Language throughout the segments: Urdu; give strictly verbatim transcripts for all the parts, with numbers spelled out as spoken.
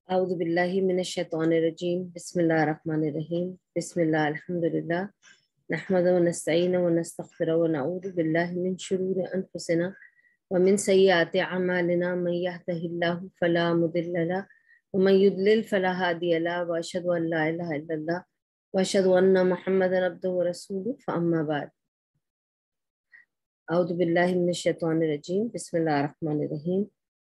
أعوذ بالله من الشيطان الرجيم بسم الله الرحمن الرحيم بسم الله الحمد لله نحمده ونستعينه ونستغفره ونعوذ بالله من شرور أنفسنا ومن سيئات أعمالنا من يهده الله فلا مضل له ومن يضلل فلا هادي له وأشهد أن لا إله إلا الله وأشهد أن محمدا عبده ورسوله فأما بعد أعوذ بالله من الشيطان الرجيم بسم الله الرحمن الرحيم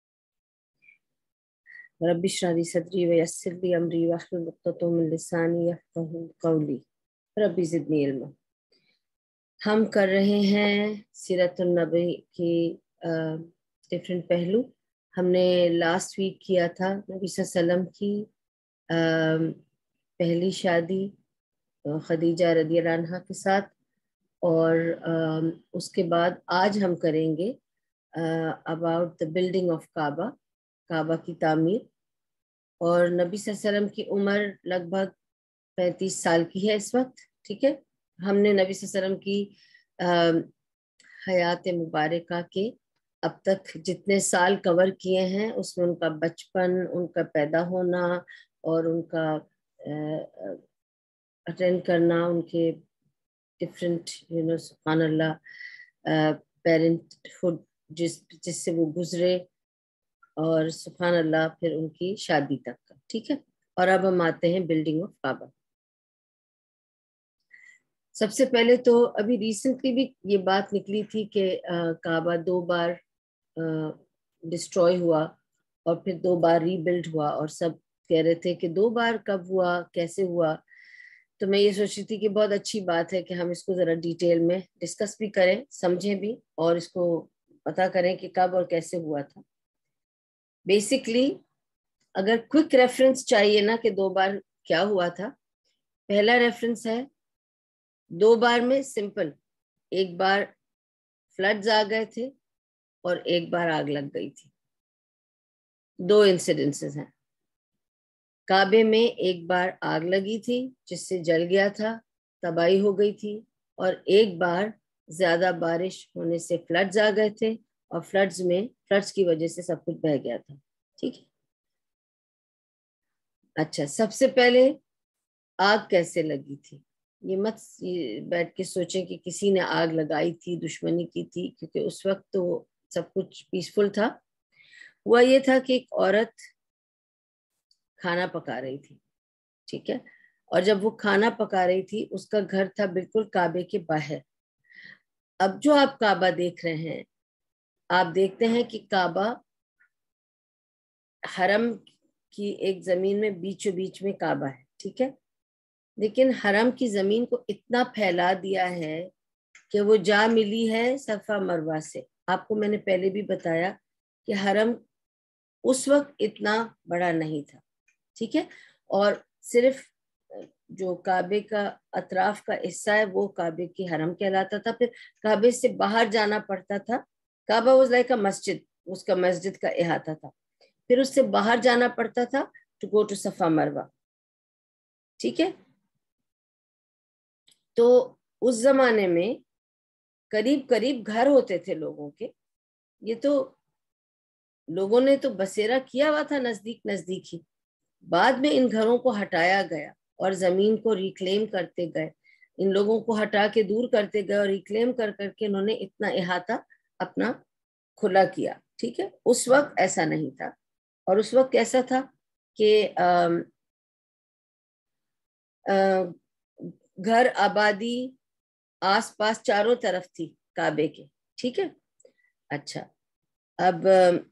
رب اشرح لي صدري ويسر لي امري واحلل عقدة من لساني يفقهوا قولي رب زدني علما۔ ہم کر رہے ہیں سیرت النبی کی ڈفرینٹ پہلو۔ ہم نے لاسٹ ویک کیا تھا نبی صلی اللہ علیہ وسلم کی آ, پہلی شادی خدیجہ رضی اللہ عنہا کے ساتھ، اور آ, اس کے بعد آج ہم کریں گے about the building of Kaaba, Kaaba کی تعمیر۔ اور نبی صلی اللہ علیہ وسلم کی عمر لگ بھگ پینتیس سال کی ہے اس وقت، ٹھیک ہے۔ ہم نے نبی صلی اللہ علیہ وسلم کی حیات مبارکہ کے اب تک جتنے سال کور کیے ہیں اس میں ان کا بچپن، ان کا پیدا ہونا اور ان کا اٹینڈ کرنا، ان کے ڈفرینٹ یو نو سبحان اللہ پیرنٹ ہوڈ جس جس سے وہ گزرے، اور سبحان اللہ پھر ان کی شادی تک کا، ٹھیک ہے۔ اور اب ہم آتے ہیں بلڈنگ آف کعبہ۔ سب سے پہلے تو ابھی ریسنٹلی بھی یہ بات نکلی تھی کہ کعبہ دو بار ڈسٹروائے ہوا اور پھر دو بار ری بلڈ ہوا، اور سب کہہ رہے تھے کہ دو بار کب ہوا، کیسے ہوا۔ تو میں یہ سوچ رہی تھی کہ بہت اچھی بات ہے کہ ہم اس کو ذرا ڈیٹیل میں ڈسکس بھی کریں، سمجھیں بھی، اور اس کو پتہ کریں کہ کب اور کیسے ہوا تھا۔ بیسکلی اگر کوئک ریفرنس چاہیے نا کہ دو بار کیا ہوا تھا، پہلا ریفرنس ہے دو بار میں سمپل، ایک بار فلڈز آ گئے تھے اور ایک بار آگ لگ گئی تھی، دو انسیڈنسز ہیں۔ کعبے میں ایک بار آگ لگی تھی جس سے جل گیا تھا، تباہی ہو گئی تھی، اور ایک بار زیادہ بارش ہونے سے فلڈز آ گئے تھے، اور فلڈز میں فلڈز کی وجہ سے سب کچھ بہہ گیا تھا، ٹھیک ہے۔ اچھا، سب سے پہلے آگ کیسے لگی تھی؟ یہ مت بیٹھ کے سوچیں کہ کسی نے آگ لگائی تھی، دشمنی کی تھی، کیونکہ اس وقت تو سب کچھ پیسفل تھا۔ ہوا یہ تھا کہ ایک عورت کھانا پکا رہی تھی، ٹھیک ہے، اور جب وہ کھانا پکا رہی تھی اس کا گھر تھا بالکل کعبے کے باہر۔ اب جو آپ کعبہ دیکھ رہے ہیں، آپ دیکھتے ہیں کہ کعبہ حرم کی ایک زمین میں بیچوں بیچ میں کعبہ ہے، ٹھیک ہے، لیکن حرم کی زمین کو اتنا پھیلا دیا ہے کہ وہ جا ملی ہے صفا مروہ سے۔ آپ کو میں نے پہلے بھی بتایا کہ حرم اس وقت اتنا بڑا نہیں تھا، ٹھیک ہے، اور صرف جو کعبے کا اطراف کا حصہ ہے وہ کعبے کی حرم کہلاتا تھا۔ پھر کعبے سے باہر جانا پڑتا تھا، کعبہ واز لائک اے مسجد، اس کا مسجد کا احاطہ تھا، پھر اس سے باہر جانا پڑتا تھا ٹو گو ٹو صفا مروہ، ٹھیک ہے۔ تو اس زمانے میں قریب قریب گھر ہوتے تھے لوگوں کے، یہ تو لوگوں نے تو بسیرا کیا ہوا تھا نزدیک نزدیک ہی، بعد میں ان گھروں کو ہٹایا گیا اور زمین کو ریکلیم کرتے گئے، ان لوگوں کو ہٹا کے دور کرتے گئے اور ریکلیم کر کر کے انہوں نے اتنا احاطہ اپنا کھلا کیا، ٹھیک ہے۔ اس وقت ایسا نہیں تھا، اور اس وقت ایسا تھا کہ آم آم گھر آبادی آس پاس چاروں طرف تھی کعبے کے، ٹھیک ہے۔ اچھا، اب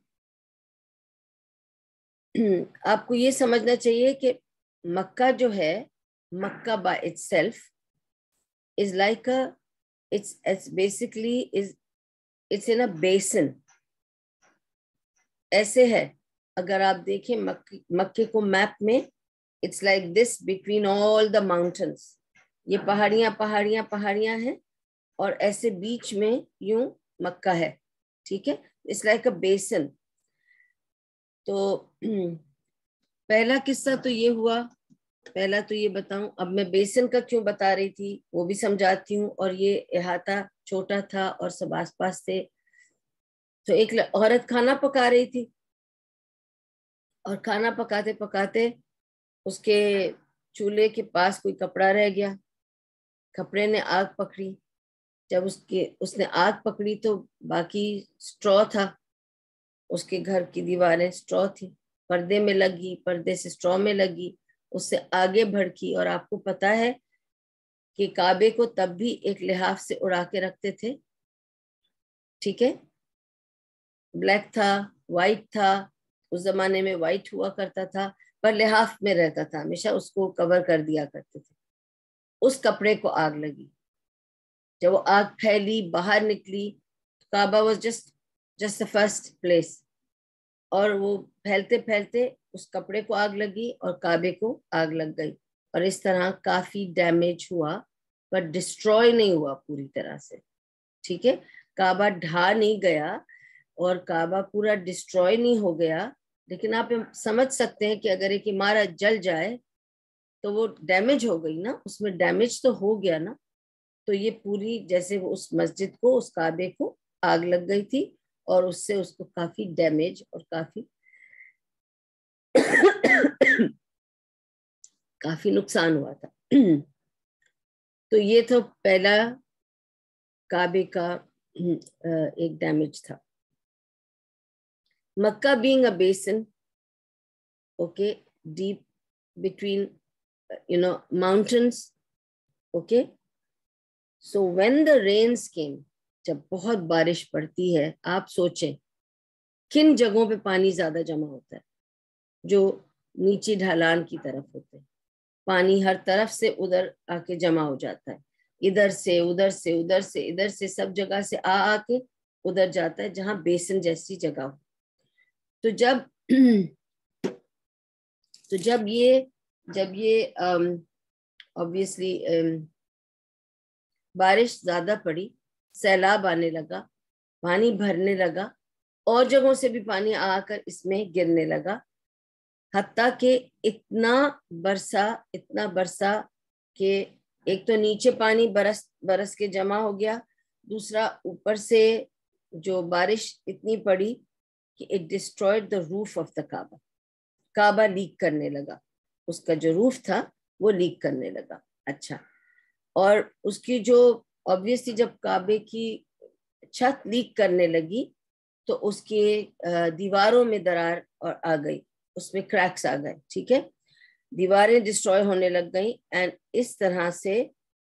آپ کو یہ سمجھنا چاہیے کہ مکہ جو ہے، Mecca by itself is like it's basically it's in a basin, ایسے ہے۔ اگر آپ دیکھیں مکے کو میپ میں، it's like this between all the mountains, یہ پہاڑیاں پہاڑیاں پہاڑیاں ہیں، اور ایسے بیچ میں یوں مکہ ہے، ٹھیک ہے، اٹس لائک اے بیسن۔ تو پہلا قصہ تو یہ ہوا، پہلا تو یہ بتاؤں، اب میں بیسن کا کیوں بتا رہی تھی وہ بھی سمجھاتی ہوں، اور یہ احاطہ چھوٹا تھا اور سب آس پاس تھے۔ تو ایک عورت کھانا پکا رہی تھی، اور کھانا پکاتے پکاتے اس کے چولہے کے پاس کوئی کپڑا رہ گیا, کپڑے نے آگ پکڑی. جب اس کے اس نے آگ پکڑی تو باقی اسٹرو تھا, اس کے گھر کی دیواریں اسٹرو تھی, پردے میں لگی, پردے سے اسٹرو میں لگی, اس سے آگے بھڑکی. اور آپ کو پتا ہے کہ کعبے کو تب بھی ایک لحاف سے اڑا کے رکھتے تھے, ٹھیک ہے, بلیک تھا, وائٹ تھا, اس زمانے میں وائٹ ہوا کرتا تھا, پر لحاف میں رہتا تھا ہمیشہ, اس کو کور کر دیا کرتے تھے. اس کپڑے کو آگ لگی. جب وہ آگ پھیلی, باہر نکلی, Kaaba was just just the first place, اور وہ پھیلتے پھیلتے اس کپڑے کو آگ لگی اور کعبے کو آگ لگ گئی. اور اس طرح کافی ڈیمیج ہوا, پر ڈسٹروائے نہیں ہوا پوری طرح سے, ٹھیک ہے. کعبہ ڈھا نہیں گیا اور کعبہ پورا ڈسٹروائے نہیں ہو گیا, لیکن آپ سمجھ سکتے ہیں کہ اگر ایک عمارت جل جائے تو وہ ڈیمیج ہو گئی نا, اس میں ڈیمیج تو ہو گیا نا. تو یہ پوری جیسے وہ اس مسجد کو, اس کعبے کو آگ لگ گئی تھی, اور اس سے اس کو کافی ڈیمیج اور کافی کافی نقصان ہوا تھا. تو یہ تو پہلا کعبے کا ایک ڈیمیج تھا. مکہ being a basin, okay, deep between, you know, mountains, okay. So when the rains came, جب بہت بارش پڑتی ہے, آپ سوچیں کن جگہوں پہ پانی زیادہ جمع ہوتا ہے؟ جو نیچے ڈھلان کی طرف ہوتے ہیں. پانی ہر طرف سے ادھر آ کے جمع ہو جاتا ہے, ادھر سے ادھر سے ادھر سے ادھر سے سب جگہ سے آ آ کے ادھر جاتا ہے جہاں بیسن جیسی جگہ ہو. تو جب تو جب یہ جب یہ obviously بارش زیادہ پڑی, سیلاب آنے لگا, پانی بھرنے لگا, اور جگہوں سے بھی پانی آ کر اس میں گرنے لگا, حتیٰ کہ اتنا برسا اتنا برسا کہ ایک تو نیچے پانی برس برس کے جمع ہو گیا, دوسرا اوپر سے جو بارش اتنی پڑی کہ it destroyed the roof of the Kaaba. Kaaba leak کرنے لگا, اس کا جو روف تھا وہ لیک کرنے لگا. اچھا, اور اس کی جو obviously جب کعبے کی چھت لیک کرنے لگی تو اس کے دیواروں میں درار اور آ گئی, اس میں کریکس آ گئے, ٹھیک ہے, دیواریں ڈسٹروائے ہونے لگ گئیں. اینڈ اس طرح سے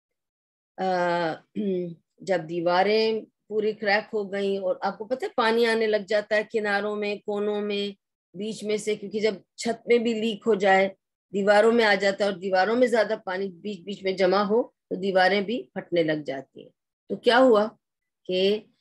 جب دیواریں پوری کریک ہو گئیں, اور آپ کو پتہ ہے پانی آنے لگ جاتا ہے کناروں میں, کونوں میں, بیچ میں سے, کیونکہ جب چھت میں بھی لیک ہو جائے دیواروں میں آ جاتا ہے, اور دیواروں میں زیادہ پانی بیچ بیچ میں جمع ہو تو دیواریں بھی پھٹنے لگ جاتی ہیں. تو کیا ہوا کہ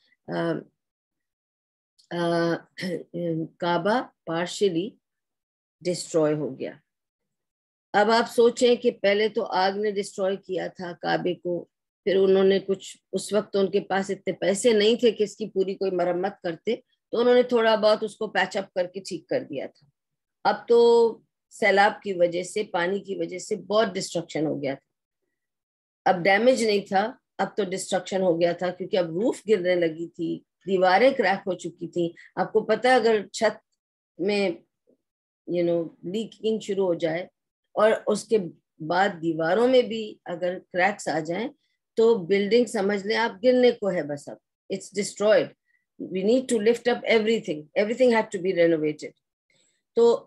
کعبہ پارشلی ڈسٹروائے ہو گیا. اب آپ سوچیں کہ پہلے تو آگ نے ڈسٹروائے کیا تھا کعبے کو, پھر انہوں نے کچھ, اس وقت ان کے پاس اتنے پیسے نہیں تھے کہ اس کی پوری کوئی مرمت کرتے, تو انہوں نے تھوڑا بہت اس کو پیچ اپ کر کے ٹھیک کر دیا تھا. اب تو سیلاب کی وجہ سے, پانی کی وجہ سے بہت ڈسٹرکشن ہو گیا تھا. اب ڈیمیج نہیں تھا, اب تو ڈسٹرکشن ہو گیا تھا, کیونکہ اب روف گرنے لگی تھی, دیواریں کریک ہو چکی تھی. آپ کو پتہ ہے اگر چھت میں یو نو لیکنگ شروع ہو جائے اور اس کے بعد دیواروں میں بھی اگر کریکس آ جائیں تو بلڈنگ سمجھ لیں آپ گرنے کو ہے بس. اب it's destroyed, we need to lift up everything, everything had to be renovated. تو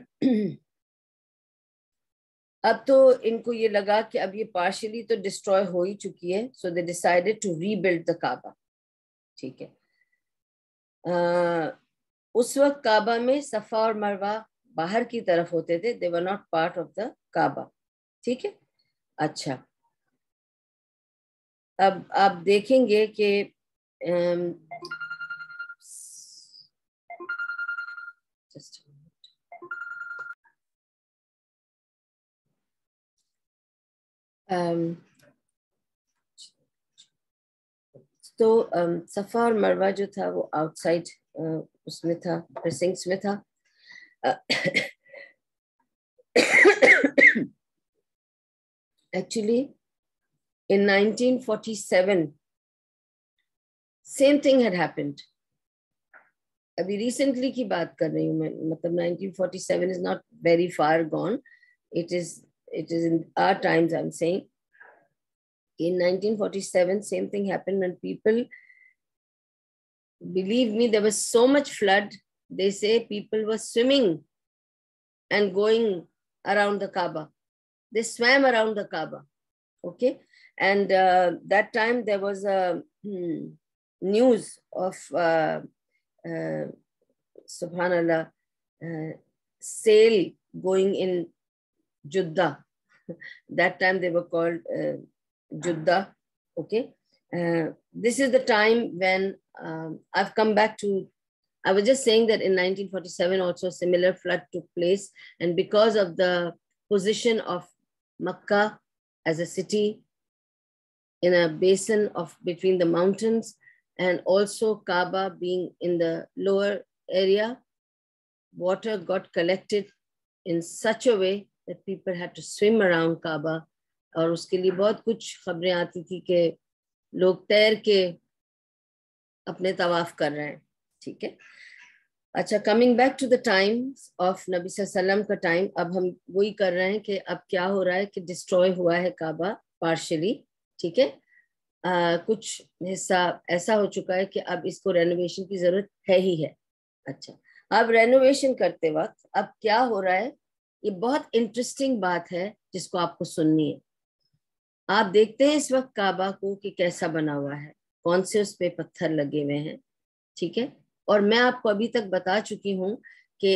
اب تو ان کو یہ لگا کہ اب یہ پارشلی تو ڈسٹروائے ہو ہی چکی ہے, so they decided to rebuild the Kaaba, ٹھیک ہے. اس وقت کعبہ میں صفا اور مروہ باہر کی طرف ہوتے تھے, they were not part of the کعبہ, ٹھیک ہے. اچھا, اب آپ دیکھیں گے کہ تو صفا اور مروہ جو تھا وہ آؤٹ سائڈ اس میں تھا, پریسنگس میں تھا. Actually, in nineteen forty-seven, same thing had happened. ابھی ریسنٹلی کی بات کر رہی ہوں میں, مطلب nineteen forty-seven is not very far gone, it is it is in our times I'm saying. In nineteen forty-seven same thing happened when people, believe me, there was so much flood, they say people were swimming and going around the Kaaba. They swam around the Kaaba. Okay. And uh, that time there was a hmm, news of uh, uh, subhanallah, uh, sail going in Jeddah. That time they were called uh, Jeddah. Okay. Uh, this is the time when um, I've come back to, I was just saying that in nineteen forty-seven also a similar flood took place, and because of the position of Makkah as a city in a basin of between the mountains, and also Kaaba being in the lower area, water got collected in such a way that people had to swim around Kaaba. اور اس کے لیے بہت کچھ خبریں آتی تھی کہ لوگ تیر کے اپنے طواف کر رہے ہیں. ٹھیک ہے. اچھا, coming back to the time of نبی صلی اللہ علیہ وسلم کا ٹائم, اب ہم وہی کر رہے ہیں کہ اب کیا ہو رہا ہے کہ ڈسٹروائے ہوا ہے کعبہ پارشلی. ٹھیک ہے. کچھ حصہ ایسا ہو چکا ہے کہ اب اس کو رینوویشن کی ضرورت ہے ہی ہے. اچھا, اب رینوویشن کرتے وقت اب کیا ہو رہا ہے, یہ بہت انٹرسٹنگ بات ہے جس کو آپ کو سننی ہے. آپ دیکھتے ہیں اس وقت کعبہ کو کہ کیسا بنا ہوا ہے, کون سے اس پہ پتھر لگے ہوئے ہیں. ٹھیک ہے. اور میں آپ کو ابھی تک بتا چکی ہوں کہ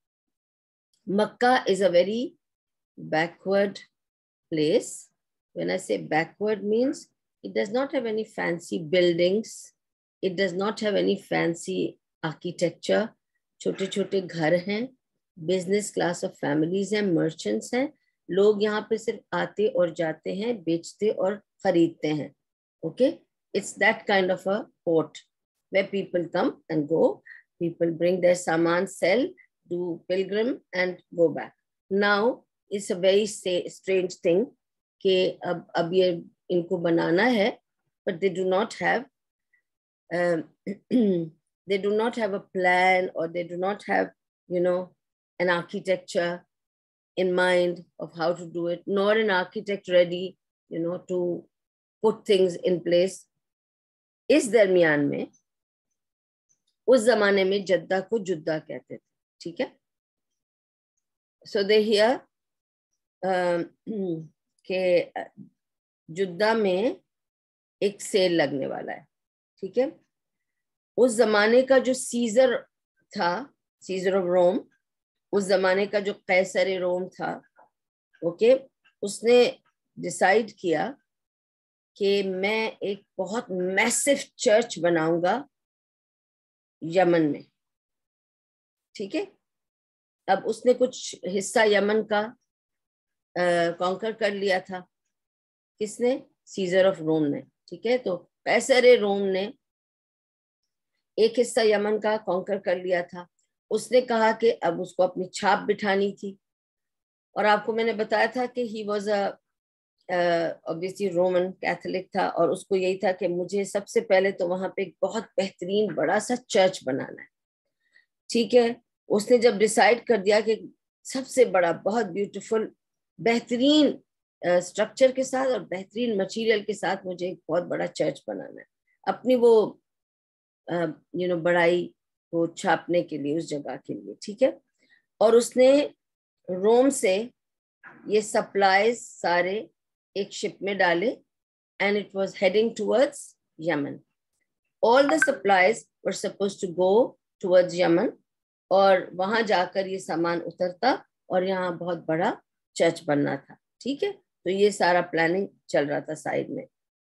Mecca is a very backward place. When I say backward means it does not have any fancy buildings, it does not have any fancy architecture. چھوٹے چھوٹے گھر ہیں, بزنس کلاس آف فیملیز ہیں, مرچنٹس ہیں. لوگ یہاں پہ صرف آتے اور جاتے ہیں, بیچتے اور خریدتے ہیں. Okay, it's that kind of a port where people come and go. People bring their saman, sell, do pilgrim and go back. Now it's a very strange thing کہ اب اب یہ ان کو بنانا ہے, but they do not have um, they do not have a plan, or they do not have, you know, an architecture in mind of how to do it, nor an architect ready, you know, to put things in place. اس درمیان میں اس زمانے میں جدہ کو جدہ کہتے تھے. ٹھیک ہے. سو دے ہیئر کہ جدہ میں ایک سیل لگنے والا ہے. ٹھیک ہے. اس زمانے کا جو سیزر تھا, سیزر آف روم, اس زمانے کا جو قیصر روم تھا, اوکے, اس نے ڈیسائیڈ کیا کہ میں ایک بہت میسو چرچ بناؤں گا یمن میں. ٹھیک ہے. اب اس نے کچھ حصہ یمن کا کانکر کر لیا تھا. کس نے؟ سیزر آف روم نے. ٹھیک ہے. تو قیصر روم نے ایک حصہ یمن کا کانکر کر لیا تھا. اس نے کہا کہ اب اس کو اپنی چھاپ بٹھانی تھی, اور آپ کو میں نے بتایا تھا کہ he was a obviously Roman Catholic تھا, اور اس کو یہی تھا کہ مجھے سب سے پہلے تو وہاں پہ ایک بہت بہترین بڑا سا چرچ بنانا ہے. ٹھیک ہے. اس نے جب ڈیسائیڈ کر دیا کہ سب سے بڑا بہت بیوٹیفل بہترین اسٹرکچر کے ساتھ اور بہترین مٹیریل کے ساتھ مجھے ایک بہت بڑا چرچ بنانا ہے, اپنی وہ یو نو بڑائی کو چھاپنے کے لیے, اس جگہ کے لیے. ٹھیک ہے. اور اس نے روم سے یہ سپلائیز سارے ایک شپ میں ڈالے, and it was heading towards Yemen. All the supplies were supposed to go towards Yemen, اور وہاں جا کر یہ سامان اترتا اور یہاں بہت بڑا چرچ بننا تھا. ٹھیک ہے. تو یہ سارا پلاننگ چل رہا تھا سائڈ میں.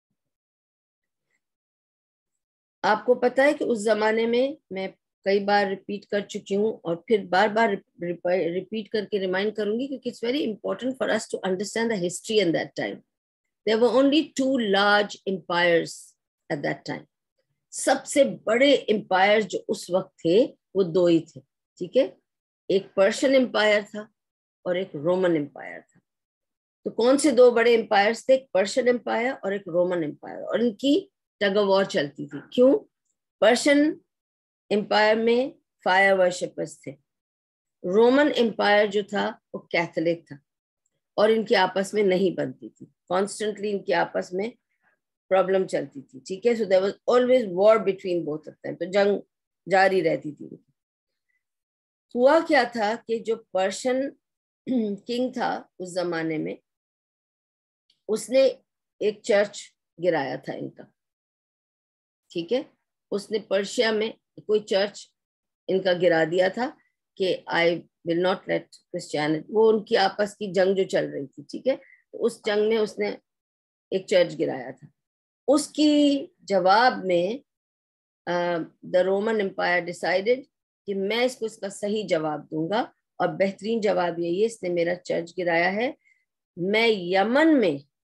آپ کو پتا ہے کہ اس زمانے میں میں کئی بار ریپیٹ کر چکی ہوں, اور پھر بار بار ریپیٹ کر کے ریمائنڈ کروں گی کیونکہ it's very important for us to understand the history in that time. There were only two large empires at that time. سب سے بڑے امپائر جو اس وقت تھے وہ دو ہی تھے. ٹھیک ہے. ایک پرشین امپائر تھا اور ایک رومن امپائر تھا. تو کون سے دو بڑے امپائرس تھے؟ ایک پرشین امپائر اور ایک رومن امپائر, اور ان کی ٹگ آف وار چلتی تھی. کیوں؟ پرشین امپائر میں फायर वर्शिपर्स थे. रोमन एम्पायर जो था वो कैथोलिक था और इनकी आपस में नहीं बनती थी, कॉन्स्टेंटली इनकी आपस में प्रॉब्लम चलती थी. ठीक है, so there was always war between both of them, तो जंग जारी रहती थी. हुआ क्या था कि जो पर्शियन किंग था उस जमाने में, उसने एक चर्च गिराया था इनका. ठीक है, उसने पर्शिया में कोई चर्च इनका गिरा दिया था कि I will not let Christianity, वो उनकी आपस की जंग जो चल रही थी. ठीक है, तो उस जंग में उसने एक चर्च गिराया था. उसकी जवाब में द रोमन एम्पायर डिसाइडेड कि मैं इसको इसका सही जवाब दूंगा, और बेहतरीन जवाब यही है, इसने मेरा चर्च गिराया है, मैं यमन में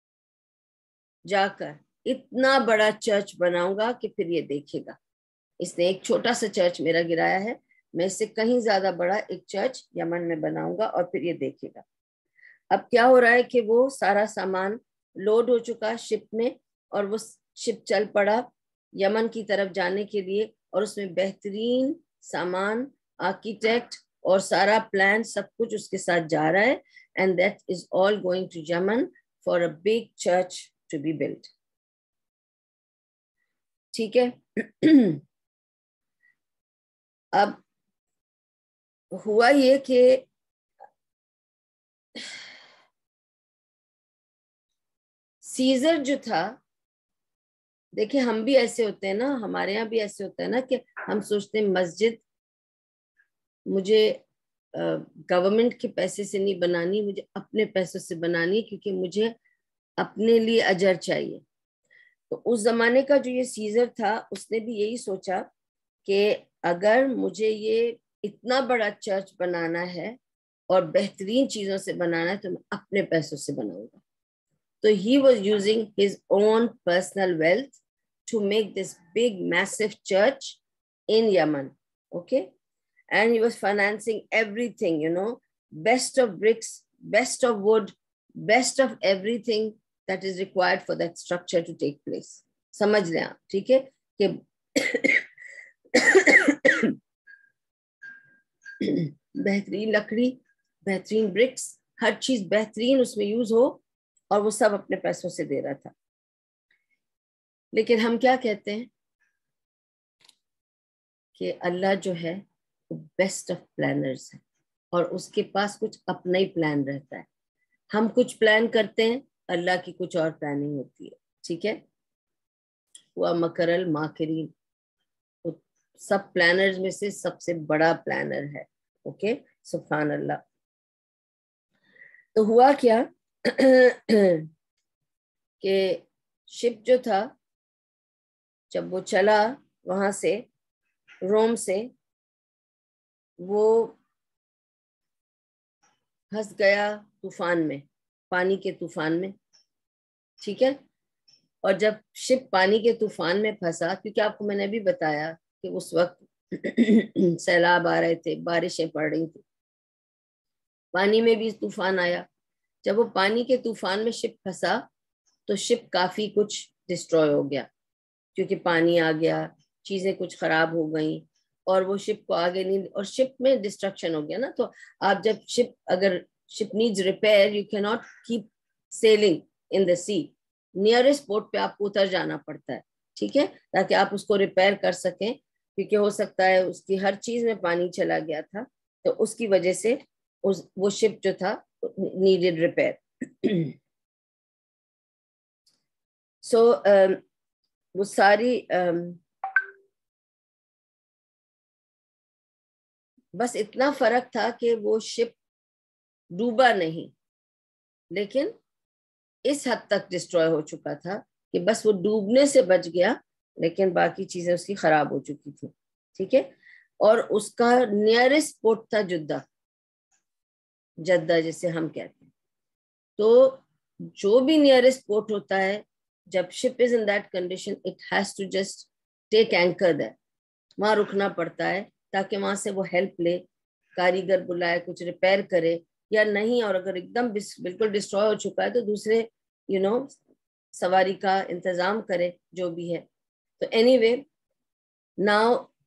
जाकर इतना बड़ा चर्च बनाऊंगा कि फिर ये देखेगा. इसने एक छोटा सा चर्च मेरा गिराया है, मैं इससे कहीं ज्यादा बड़ा एक चर्च यमन में बनाऊंगा और फिर ये देखेगा. अब क्या हो रहा है कि वो सारा सामान लोड हो चुका शिप में, और वो शिप चल पड़ा यमन की तरफ जाने के लिए, और उसमें बेहतरीन सामान, आर्किटेक्ट और सारा प्लान सब कुछ उसके साथ जा रहा है. And that is all going to Yemen for a big church to be built. ठीक है. अब हुआ ये कि सीजर जो था, देखिए हम भी ऐसे होते हैं ना, हमारे यहाँ भी ऐसे होता है ना कि हम सोचते हैं मस्जिद मुझे गवर्नमेंट के पैसे से नहीं बनानी, मुझे अपने पैसों से बनानी, क्योंकि मुझे अपने लिए अजर चाहिए. तो उस जमाने का जो ये सीजर था, उसने भी यही सोचा कि अगर मुझे ये इतना बड़ा चर्च बनाना है और बेहतरीन चीजों से बनाना है तो मैं अपने पैसों से बनाऊंगा. तो he was using his own personal wealth to make this big massive church in Yemen. Okay, and he was financing everything, you know, best of bricks, best of wood, best of everything that is required for that structure to take place. समझ लें आप. ठीक है, कि बेहतरीन लकड़ी, बेहतरीन ब्रिक्स, हर चीज बेहतरीन उसमें यूज हो, और वो सब अपने पैसों से दे रहा था. लेकिन हम क्या कहते हैं कि अल्लाह जो है वो बेस्ट ऑफ प्लानर्स है, और उसके पास कुछ अपना ही प्लान रहता है. हम कुछ प्लान करते हैं, अल्लाह की कुछ और प्लानिंग होती है. ठीक है, हुआ मकरल माकिरीन, सब प्लानर्स में से सबसे बड़ा प्लानर है. ओके, सुभान अल्लाह. तो हुआ क्या कि शिप जो था, जब वो चला वहां से, रोम से, वो फंस गया तूफान में, पानी के तूफान में. ठीक है, और जब शिप पानी के तूफान में फंसा, क्योंकि आपको मैंने भी बताया कि उस वक्त सैलाब आ रहे थे, बारिशें पड़ रही थी, पानी में भी तूफान आया. जब वो पानी के तूफान में शिप फंसा तो शिप काफी कुछ डिस्ट्रॉय हो गया, क्योंकि पानी आ गया, चीजें कुछ खराब हो गई, और वो शिप को आगे नहीं, और शिप में डिस्ट्रक्शन हो गया ना. तो आप जब शिप, अगर ship needs repair, you can not keep sailing in the sea, nearest port पे आपको उतर जाना पड़ता है. ठीक है, ताकि आप उसको रिपेयर कर सकें, क्योंकि हो सकता है उसकी हर चीज में पानी चला गया था, तो उसकी वजह से उस वो शिप जो था नीडेड रिपेयर. सो वो सारी um, बस इतना फर्क था कि वो शिप डूबा नहीं, लेकिन इस हद तक डिस्ट्रॉय हो चुका था कि बस वो डूबने से बच गया, लेकिन बाकी चीजें उसकी खराब हो चुकी थी. ठीक है, और उसका नियरेस्ट पोर्ट था जुद्दा, जद्दा जिसे हम कहते हैं. तो जो भी नियरेस्ट पोर्ट होता है, जब ship is in that condition, it has to just take anchor there, वहां रुकना पड़ता है, ताकि वहां से वो हेल्प ले, कारीगर बुलाए, कुछ रिपेयर करे या नहीं, और अगर एकदम बिल्कुल डिस्ट्रॉय हो चुका है तो दूसरे यू you नो know, सवारी का इंतजाम करे, जो भी है. तो anyway, now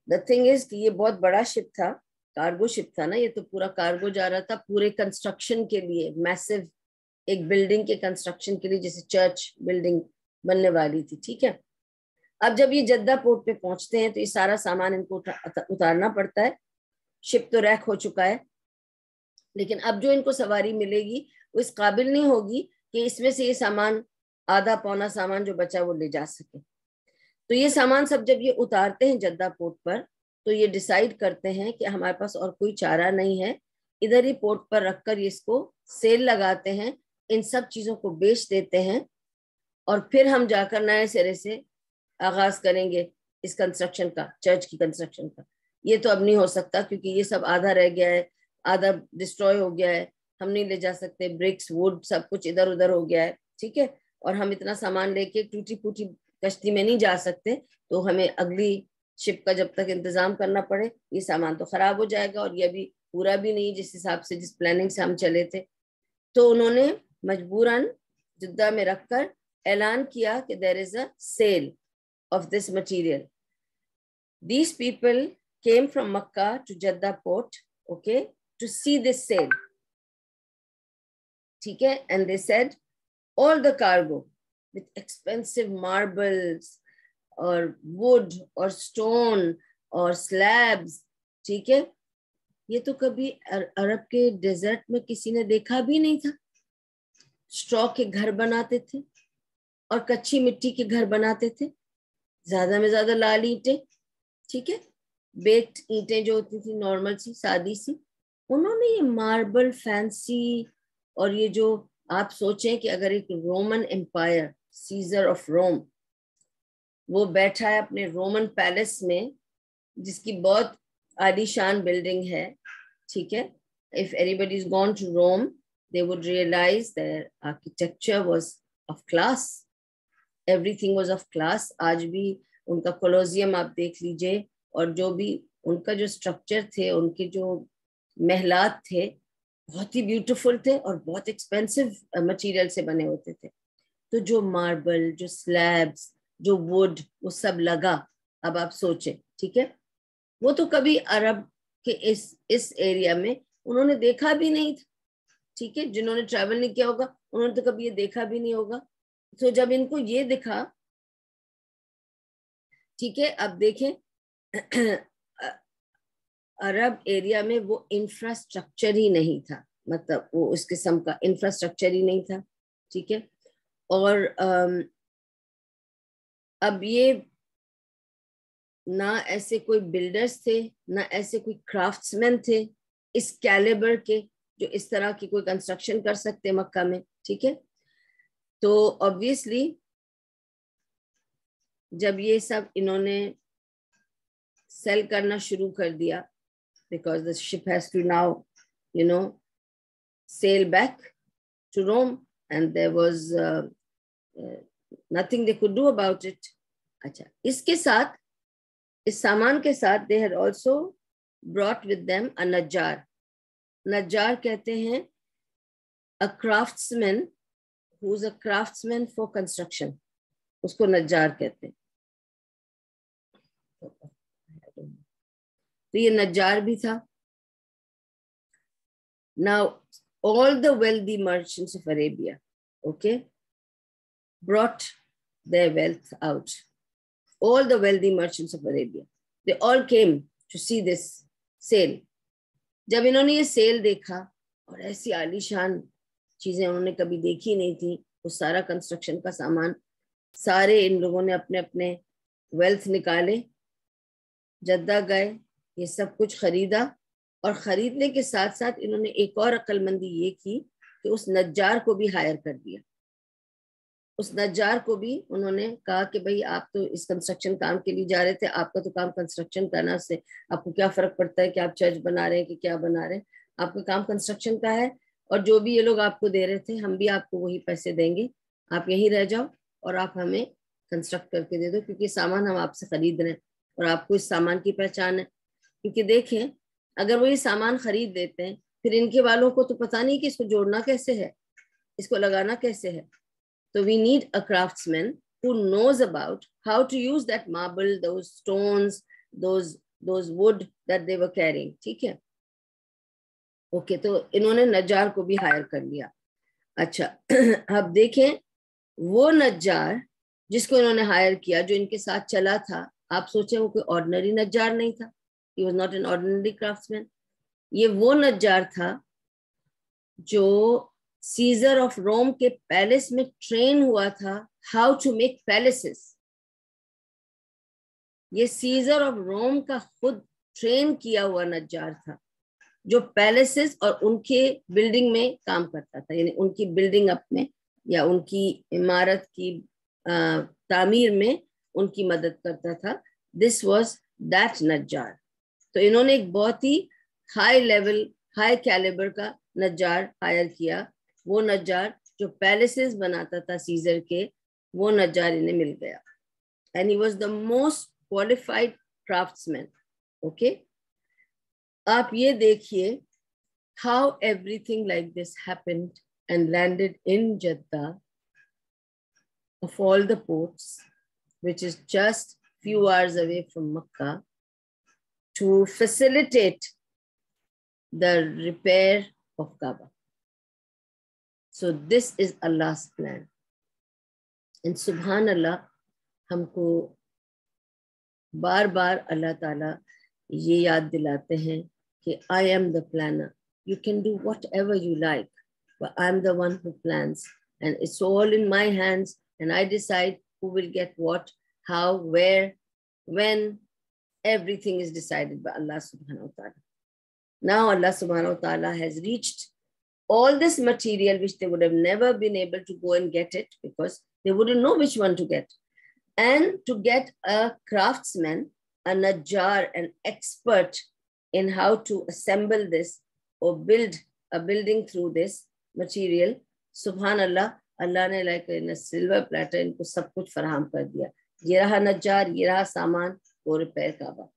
the thing is کہ یہ بہت بڑا شپ تھا, کارگو شپ تھا نا, یہ تو پورا کارگو جا رہا تھا پورے کنسٹرکشن کے لیے, میسو ایک بلڈنگ کے کنسٹرکشن کے لیے, جیسے چرچ بلڈنگ بننے والی تھی, ٹھیک ہے. اب جب یہ جدہ پورٹ پہ پہنچتے ہیں تو یہ سارا سامان ان کو اتارنا پڑتا ہے. شپ تو ریک ہو چکا ہے, لیکن اب جو ان کو سواری ملے گی وہ اس قابل نہیں ہوگی کہ اس میں سے یہ سامان, آدھا پونا سامان جو بچا وہ لے جا سکے. تو یہ سامان سب جب یہ اتارتے ہیں جدہ پورٹ پر, تو یہ ڈیسائیڈ کرتے ہیں کہ ہمارے پاس اور کوئی چارہ نہیں ہے, ادھر ہی پورٹ پر رکھ کر اس کو سیل لگاتے ہیں, ان سب چیزوں کو بیچ دیتے ہیں, اور پھر ہم جا کر نئے سرے سے آغاز کریں گے اس کنسٹرکشن کا, چرچ کی کنسٹرکشن کا. یہ تو اب نہیں ہو سکتا کیونکہ یہ سب آدھا رہ گیا ہے, آدھا ڈسٹروائے ہو گیا ہے, ہم نہیں لے جا سکتے, برکس ووڈ سب کچھ ادھر ادھر ہو گیا ہے, ٹھیک ہے. اور ہم اتنا سامان لے کے ٹوٹی پھوٹی کشتی میں نہیں جا سکتے, تو ہمیں اگلی شپ کا جب تک انتظام کرنا پڑے, یہ سامان تو خراب ہو جائے گا, اور یہ بھی پورا بھی نہیں جس حساب سے جس پلاننگ سے ہم چلے تھے. تو انہوں نے مجبوراً جدہ میں رکھ کر اعلان کیا کہ there is a sale of this material. These people came from Makkah to Jeddah port, okay, to see this sale. ٹھیک ہے, and they said all the cargo with expensive marbles or wood or stone or slabs, ٹھیک ہے, یہ تو کبھی عرب کے ڈیزرٹ میں کسی نے دیکھا بھی نہیں تھا. اسٹرو کے گھر بناتے تھے اور کچی مٹی کے گھر بناتے تھے, زیادہ میں زیادہ لال اینٹیں, ٹھیک ہے, بیکڈ اینٹیں جو ہوتی تھی نارمل سی سادی سی. انہوں نے یہ ماربل فینسی, اور یہ جو آپ سوچیں کہ اگر ایک Roman empire, Caesar of Rome, وہ بیٹھا ہے اپنے رومن پیلس میں جس کی بہت عالی شان بلڈنگ ہے, ٹھیک ہے. If anybody is gone to Rome, they would realize their architecture was of class. Everything was of class. آج بھی ان کا کولوزیم آپ دیکھ لیجئے, اور جو بھی ان کا جو اسٹرکچر تھے, ان کے جو محلات تھے, بہت ہی بیوٹیفل تھے اور بہت ایکسپینسو مٹیریل سے بنے ہوتے تھے. تو جو ماربل, جو سلیبس, جو ووڈ, وہ سب لگا. اب آپ سوچیں, ٹھیک ہے, وہ تو کبھی عرب کے اس اس ایریا میں انہوں نے دیکھا بھی نہیں تھا, ٹھیک ہے. جنہوں نے ٹریول نہیں کیا ہوگا انہوں نے تو کبھی یہ دیکھا بھی نہیں ہوگا. تو جب ان کو یہ دکھا, ٹھیک ہے, اب دیکھیں عرب ایریا میں وہ انفراسٹرکچر ہی نہیں تھا, مطلب وہ اس قسم کا انفراسٹرکچر ہی نہیں تھا, ٹھیک ہے. اور اب یہ نہ ایسے کوئی بلڈرز تھے, نہ ایسے کوئی کرافٹس مین تھے اس کیلیبر کے جو اس طرح کی کوئی کنسٹرکشن کر سکتے مکہ میں, ٹھیک ہے. تو obviously جب یہ سب انہوں نے سیل کرنا شروع کر دیا, because the ship has to now, you know, sail back to Rome, and there was uh, uh, nothing they could do about it. اچھا, اس کے ساتھ, اس سامان کے ساتھ they had also brought with them a najjar. Najar کہتے ہیں a craftsman who's a craftsman for construction, اس کو نجار کہتے ہیں. تو یہ نجار بھی تھا. Now all the wealthy merchants of Arabia, okay, brought their wealth out. All the wealthy merchants of Arabia, they all came to see this sale. جب انہوں نے یہ سیل دیکھا, اور ایسی عالی شان چیزیں انہوں نے کبھی دیکھی نہیں تھی, وہ سارا کنسٹرکشن کا سامان, سارے ان لوگوں نے اپنے اپنے ویلتھ نکالے, جدہ گئے, یہ سب کچھ خریدا, اور خریدنے کے ساتھ ساتھ انہوں نے ایک اور عقل مندی یہ کی کہ اس نجار کو بھی ہائر کر دیا. اس نجار کو بھی انہوں نے کہا کہ بھئی آپ تو اس کنسٹرکشن کام کے لیے جا رہے تھے, آپ کا تو کام کنسٹرکشن کرنا, اس سے آپ کو کیا فرق پڑتا ہے کہ آپ چرچ بنا رہے ہیں کہ کیا بنا رہے ہیں, آپ کا کام کنسٹرکشن کا ہے, اور جو بھی یہ لوگ آپ کو دے رہے تھے ہم بھی آپ کو وہی پیسے دیں گے, آپ یہیں رہ جاؤ اور آپ ہمیں کنسٹرکٹ کر کے دے دو, کیونکہ سامان ہم آپ سے خرید رہے ہیں اور آپ کو اس سامان کی پہچان ہے. کیونکہ دیکھیں اگر وہ یہ سامان خرید دیتے ہیں, پھر ان کے والوں کو تو پتہ نہیں کہ اس کو جوڑنا کیسے ہے, اس کو لگانا کیسے ہے. So we need a craftsman who knows about how to use that marble, those stones, those those wood that they were carrying. ٹھیک ہے اوکے okay, تو انہوں نے نجار کو بھی ہائر کر لیا. اچھا اب دیکھیں وہ نجار جس کو انہوں نے ہائر کیا جو ان کے ساتھ چلا تھا, آپ سوچیں وہ کوئی آرڈنری نجار نہیں تھا. He was not an ordinary craftsman. یہ وہ نجار تھا جو سیزر آف روم کے پیلس میں ٹرین ہوا تھا ہاؤ ٹو میک پیلسز. یہ سیزر آف روم کا خود ٹرین کیا ہوا نجار تھا جو پیلسز اور ان کے بلڈنگ میں کام کرتا تھا, یعنی ان کی بلڈنگ اپ میں یا ان کی عمارت کی تعمیر میں ان کی مدد کرتا تھا. This was that Najar. تو انہوں نے ایک بہت ہی ہائی لیول ہائی کیلیبر کا نجار ہائر کیا. وہ نجار جو پیلسز بناتا تھا سیزر کے, وہ نجار انہیں مل گیا. And he was the most qualified craftsman. okay آپ یہ دیکھیے how everything like this happened and landed in Jeddah, of all the ports, which is just few hours away from Makkah, to facilitate the repair of Kaaba. So this is Allah's plan. And subhanallah, ہم کو بار بار اللہ تعالیٰ یہ یاد دلاتے ہیں کہ I am the planner. You can do whatever you like, but I'm the one who plans. And it's all in my hands, and I decide who will get what, how, where, when. Everything is decided by Allah subhanahu wa ta'ala. Now Allah subhanahu wa ta'ala has reached all this material which they would have never been able to go and get it because they wouldn't know which one to get. And to get a craftsman, a najjar, an expert in how to assemble this or build a building through this material, subhanallah, Allah ne like in a silver platter in ko sab kuch farham kar diya. Ye raha najjar, ye raha saman, wo repair Kaaba.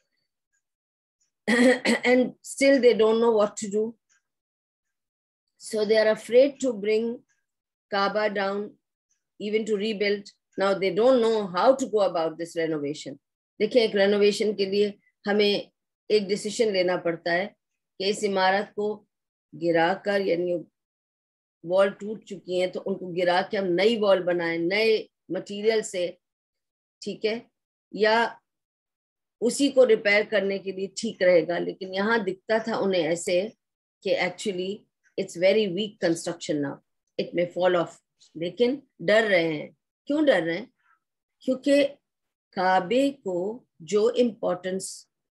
And still they don't know what to do. So they are afraid to bring Kaaba down, even to rebuild. Now they don't know how to go about this renovation. دیکھیں ایک رینوویشن کے لیے ہمیں ایک ڈیسیشن لینا پڑتا ہے کہ اس عمارت کو گرا کر, یعنی وال ٹوٹ چکی ہیں تو ان کو گرا کے ہم نئی وال بنائیں نئے مٹیریل سے, ٹھیک ہے, یا اسی کو ریپیئر کرنے کے لیے ٹھیک رہے گا. لیکن یہاں دکھتا تھا انہیں ایسے کہ actually it's very weak construction now, it may fall of. لیکن ڈر رہے ہیں. کیوں ڈر رہے ہیں؟ کیونکہ کعبے کو جو امپورٹنس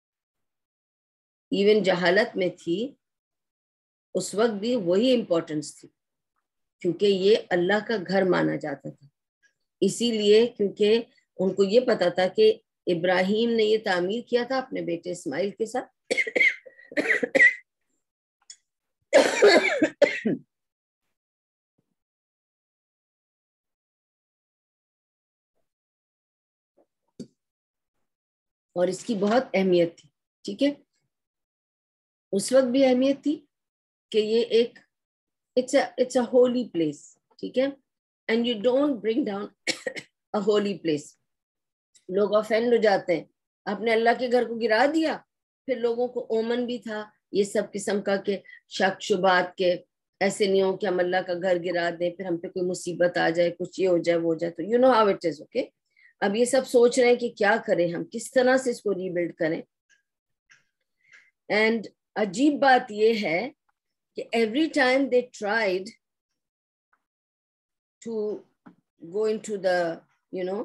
ایون جہالت میں تھی اس وقت بھی وہی امپورٹنس تھی, کیونکہ یہ اللہ کا گھر مانا جاتا تھا. اسی لیے کیونکہ ان کو یہ پتا تھا کہ ابراہیم نے یہ تعمیر کیا تھا اپنے بیٹے اسماعیل کے ساتھ. اور اس کی بہت اہمیت تھی, ٹھیک ہے, اس وقت بھی اہمیت تھی کہ یہ ایک it's a it's a holy place, ٹھیک ہے, and you don't bring down a holy place. لوگ offend ہو جاتے ہیں, آپ نے اللہ کے گھر کو گرا دیا. پھر لوگوں کو اومن بھی تھا یہ سب قسم کا کہ شک شبہات کے ایسے نہیں ہو کہ ہم اللہ کا گھر گرا دیں پھر ہم پہ کوئی مصیبت آ جائے, کچھ یہ ہو جائے وہ ہو جائے. تو you know how it is. Okay, اب یہ سب سوچ رہے ہیں کہ کیا کریں ہم, کس طرح سے اس کو ری بلڈ کریں. اینڈ عجیب بات یہ ہے کہ every time they tried to go into the you know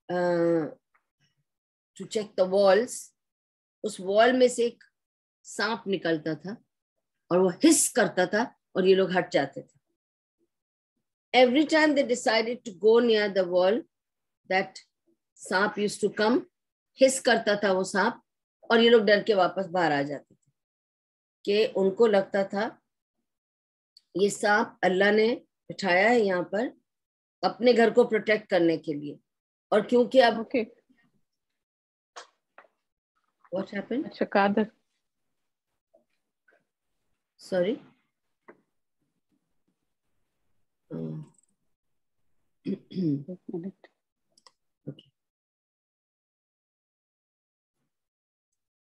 to check the walls, اس وال میں سے ایک سانپ نکلتا تھا اور وہ ہس کرتا تھا اور یہ لوگ ہٹ جاتے تھے. Every time they decided to go near the wall, that سانپ یوز ٹو کم, ہس کرتا تھا وہ سانپ اور یہ لوگ ڈر کے واپس باہر آ جاتے تھے کہ ان کو لگتا تھا یہ سانپ اللہ نے بٹھایا ہے یہاں پر اپنے گھر کو پروٹیکٹ کرنے کے لیے. اور کیونکہ اب اوکے واٹ ہیپن, اچھا قادر سوری ایک منٹ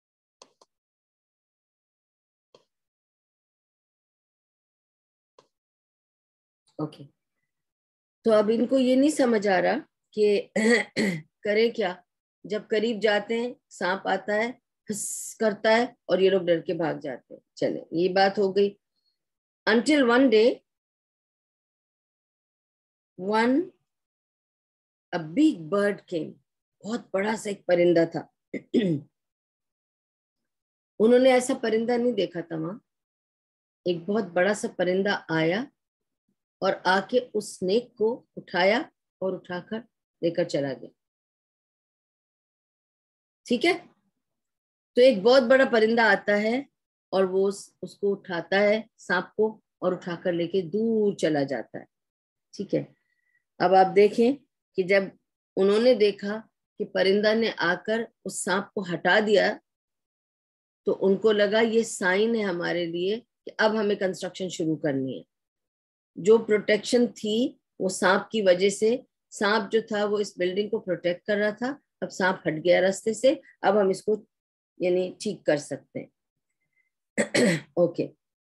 اوکے تو اب ان کو یہ نہیں سمجھ آ رہا کہ کریں کیا. جب قریب جاتے ہیں سانپ آتا ہے ہس کرتا ہے اور یہ لوگ ڈر کے بھاگ جاتے ہیں. چلے یہ بات ہو گئی. until one day one a big bird came. بہت بڑا سا ایک پرندہ تھا. انہوں نے ایسا پرندہ نہیں دیکھا تھا وہاں. ایک بہت بڑا سا پرندہ آیا اور آ کے اس سنیک کو اٹھایا اور اٹھا کر لے کر چلا گیا. ٹھیک ہے. تو ایک بہت بڑا پرندہ آتا ہے اور وہ اس کو اٹھاتا ہے سانپ کو اور اٹھا کر لے کے دور چلا جاتا ہے. ٹھیک ہے. اب آپ دیکھیں کہ جب انہوں نے دیکھا کہ پرندہ نے آ کر اس سانپ کو ہٹا دیا تو ان کو لگا یہ سائن ہے ہمارے لیے کہ اب ہمیں کنسٹرکشن شروع کرنی ہے. جو پروٹیکشن تھی وہ سانپ کی وجہ سے, سانپ جو تھا وہ اس بلڈنگ کو پروٹیکٹ کر رہا تھا. اب سانپ ہٹ گیا راستے سے, اب ہم اس کو یعنی ٹھیک کر سکتے ہیں. اوکے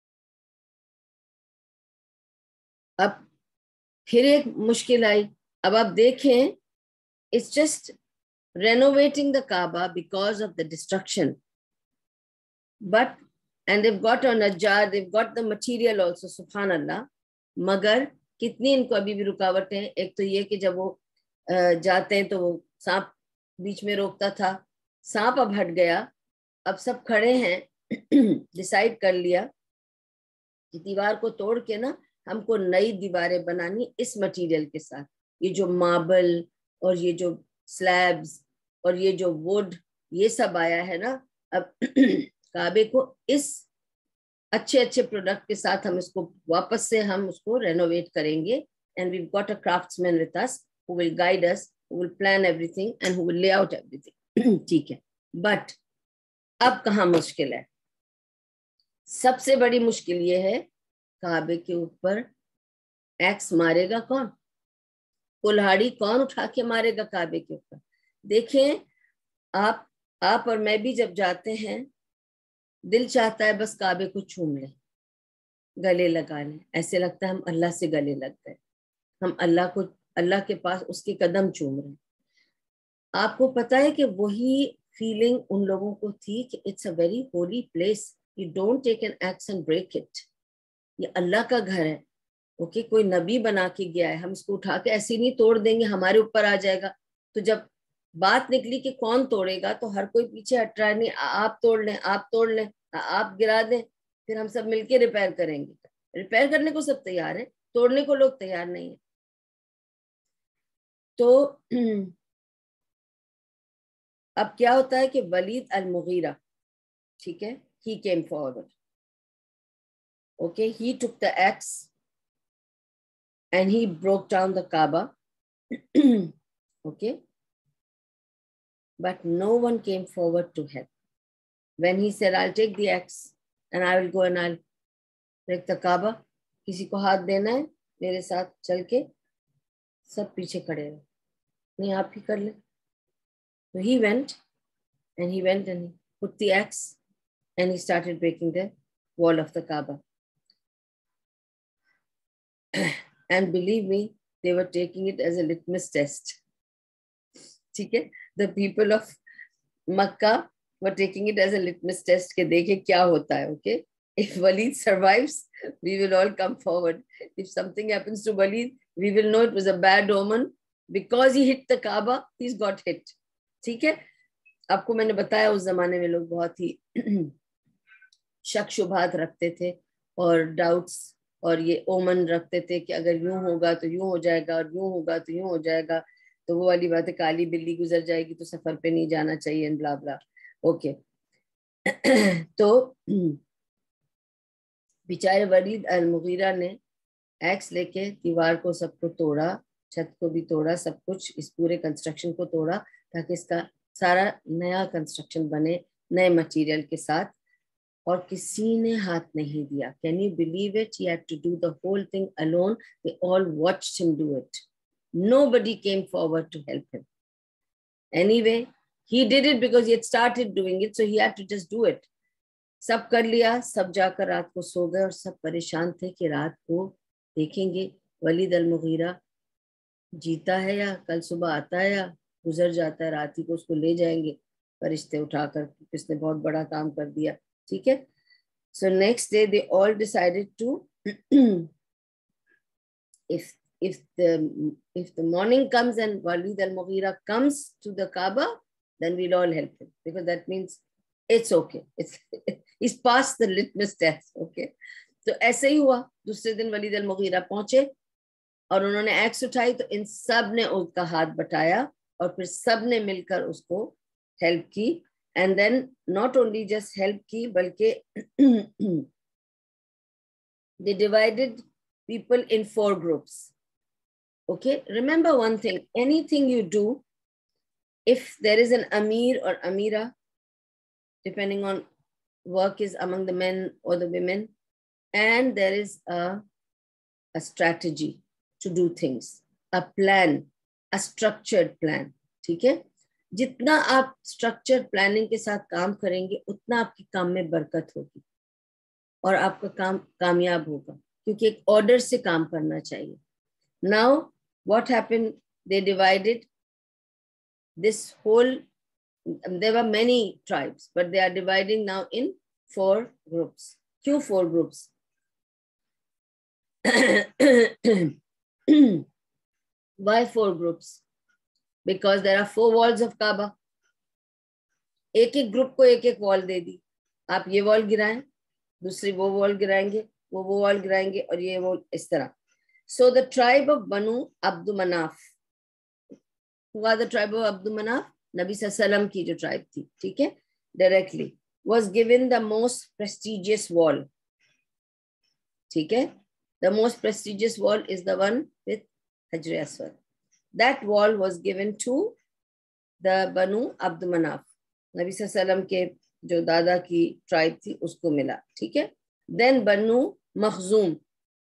اب پھر ایک مشکل آئی. اب آپ دیکھیں it's just renovating the Kaaba because of the destruction. But, and they've got a najjar, they've got the material also, subhanallah. مگر کتنی ان کو ابھی بھی رکاوٹیں. ایک تو یہ کہ جب وہ جاتے ہیں تو وہ سانپ بیچ میں روکتا تھا. سانپ اب ہٹ گیا. اب سب کھڑے ہیں, ڈیسائیڈ کر لیا کہ دیوار کو توڑ کے نا ہم کو نئی دیواریں بنانی اس مٹیریل کے ساتھ. یہ جو ماربل اور یہ جو سلیبز اور یہ جو ووڈ یہ سب آیا ہے نا, اب کعبے کو اس اچھے اچھے پروڈکٹ کے ساتھ ہم اس کو واپس سے ہم اس کو رینوویٹ کریں گے. and we've got a craftsman with us who will guide us, who will plan everything and who will lay out everything. ٹھیک ہے. بٹ اب کہاں مشکل ہے؟ سب سے بڑی مشکل یہ ہے کعبے کے اوپر ایکس مارے گا کون؟ کلہاڑی کون اٹھا کے مارے گا کعبے کے اوپر؟ دیکھیں آپ آپ اور میں بھی جب جاتے ہیں دل چاہتا ہے بس کعبے کو چوم لیں, گلے لگا لیں. ایسے لگتا ہے ہم اللہ سے گلے لگ گئے, ہم اللہ کو اللہ کے پاس اس کے قدم چوم رہے ہیں. آپ کو پتا ہے کہ وہی فیلنگ ان لوگوں کو تھی کہ it's a very holy place, you don't take an axe and break it. یہ اللہ کا گھر ہے. اوکے okay, کوئی نبی بنا کے گیا ہے, ہم اس کو اٹھا کے ایسے نہیں توڑ دیں گے, ہمارے اوپر آ جائے گا. تو جب بات نکلی کہ کون توڑے گا تو ہر کوئی پیچھے ہٹ رہا ہے, نہیں آپ توڑ لیں آپ توڑ لیں آپ گرا دیں, پھر ہم سب مل کے ریپیئر کریں گے. ریپیئر کرنے کو سب تیار ہیں, توڑنے کو لوگ تیار نہیں ہیں. تو اب کیا ہوتا ہے کہ ولید المغیرہ, ٹھیک ہے, he came forward. Okay, he took the axe and he broke down the Kaaba. Okay, but no one came forward to help. When he said, I'll take the axe and I will go and I'll break the Kaaba, کسی کو ہاتھ دینا ہے میرے ساتھ چل کے, سب پیچھے کھڑے رہے, نہیں آپ ہی کر لیں. So he went and he went and he put the axe and he started breaking the wall of the Kaaba. And believe me, they were taking it as a litmus test. ٹھیک ہے, the people of Makkah were taking it as a litmus test کہ دیکھیں کیا ہوتا ہے. Okay, if Walid survives, we will all come forward. If something happens to Walid, we will know it was a bad omen because he hit the Kaaba. He's got hit. ٹھیک ہے. آپ کو میں نے بتایا اس زمانے میں لوگ بہت ہی شک شبہات رکھتے تھے اور ڈاؤٹس اور یہ اومن رکھتے تھے کہ اگر یوں ہوگا تو یوں ہو جائے گا اور یوں ہوگا تو یوں ہو جائے گا. تو وہ والی بات ہے, کالی بلی گزر جائے گی تو سفر پہ نہیں جانا چاہیے, بلا بلا. اوکے, تو بیچارے ولید المغیرہ نے ایکس لے کے دیوار کو سب کو توڑا, چھت کو بھی توڑا, سب کچھ اس پورے کنسٹرکشن کو توڑا تاکہ اس کا سارا نیا کنسٹرکشن بنے نئے مٹیریل کے ساتھ, اور کسی نے ہاتھ نہیں دیا. Can you believe it? He had to do the whole thing alone. They all watched him do it. Nobody came forward to help him. Anyway, he did it because he had started doing it, so he had to just do it. سب کر لیا, سب جا کر رات کو سو گئے اور سب پریشان تھے کہ رات کو دیکھیں گے ولید المغیرہ جیتا ہے یا کل صبح آتا ہے یا گزر جاتا ہے, رات ہی کو اس کو لے جائیں گے فرشتے اٹھا کر, اس نے بہت بڑا کام کر دیا. ٹھیک ہے. So next day they all decided to if if the if the morning comes and Walid al-Mughira comes to the Kaaba, then we'll all help him, because that means it's okay, it's he's passed the litmus test. Okay, تو ایسے ہی ہوا. دوسرے دن ولید المغیرہ پہنچے اور انہوں نے ایکس اٹھائی, تو ان سب نے اس کا ہاتھ بٹایا اور پھر سب نے مل کر اس کو ہیلپ کی. And then not only just help ki, balki they divided people in four groups. Okay, remember one thing, anything you do, if there is an Amir or Amira, depending on work is among the men or the women, and there is a, a strategy to do things, a plan, a structured plan. ٹھیک ہے, جتنا آپ اسٹرکچر پلاننگ کے ساتھ کام کریں گے اتنا آپ کے کام میں برکت ہوگی اور آپ کا کام کامیاب ہوگا, کیونکہ ایک آرڈر سے کام کرنا چاہیے. Now what happen, they divided this whole, there were many tribes but they are dividing now in four groups. کیوں four groups? Why four groups? Because there are four walls of Kaaba. ایک ایک گروپ کو ایک ایک وال دے دی, آپ یہ وال گرائیں, دوسری وہ وال گرائیں گے, وہ وہ وال گرائیں گے, اور یہ وہ اس طرح. So the tribe of Banu Abd Manaf, who are the tribe of Abd Manaf? نبی صلی اللہ علیہ وسلم کی جو ٹرائب تھی, ٹھیک ہے, directly was given the most prestigious wall. ٹھیک ہے, the most prestigious wall is the one with Hajr Aswad. That wall was given to the Banu Abd Manaf. نبی صلی اللہ علیہ وسلم کے جو دادا کی ٹرائب تھی اس کو ملا. ٹھیک ہے. Then Banu Makhzum.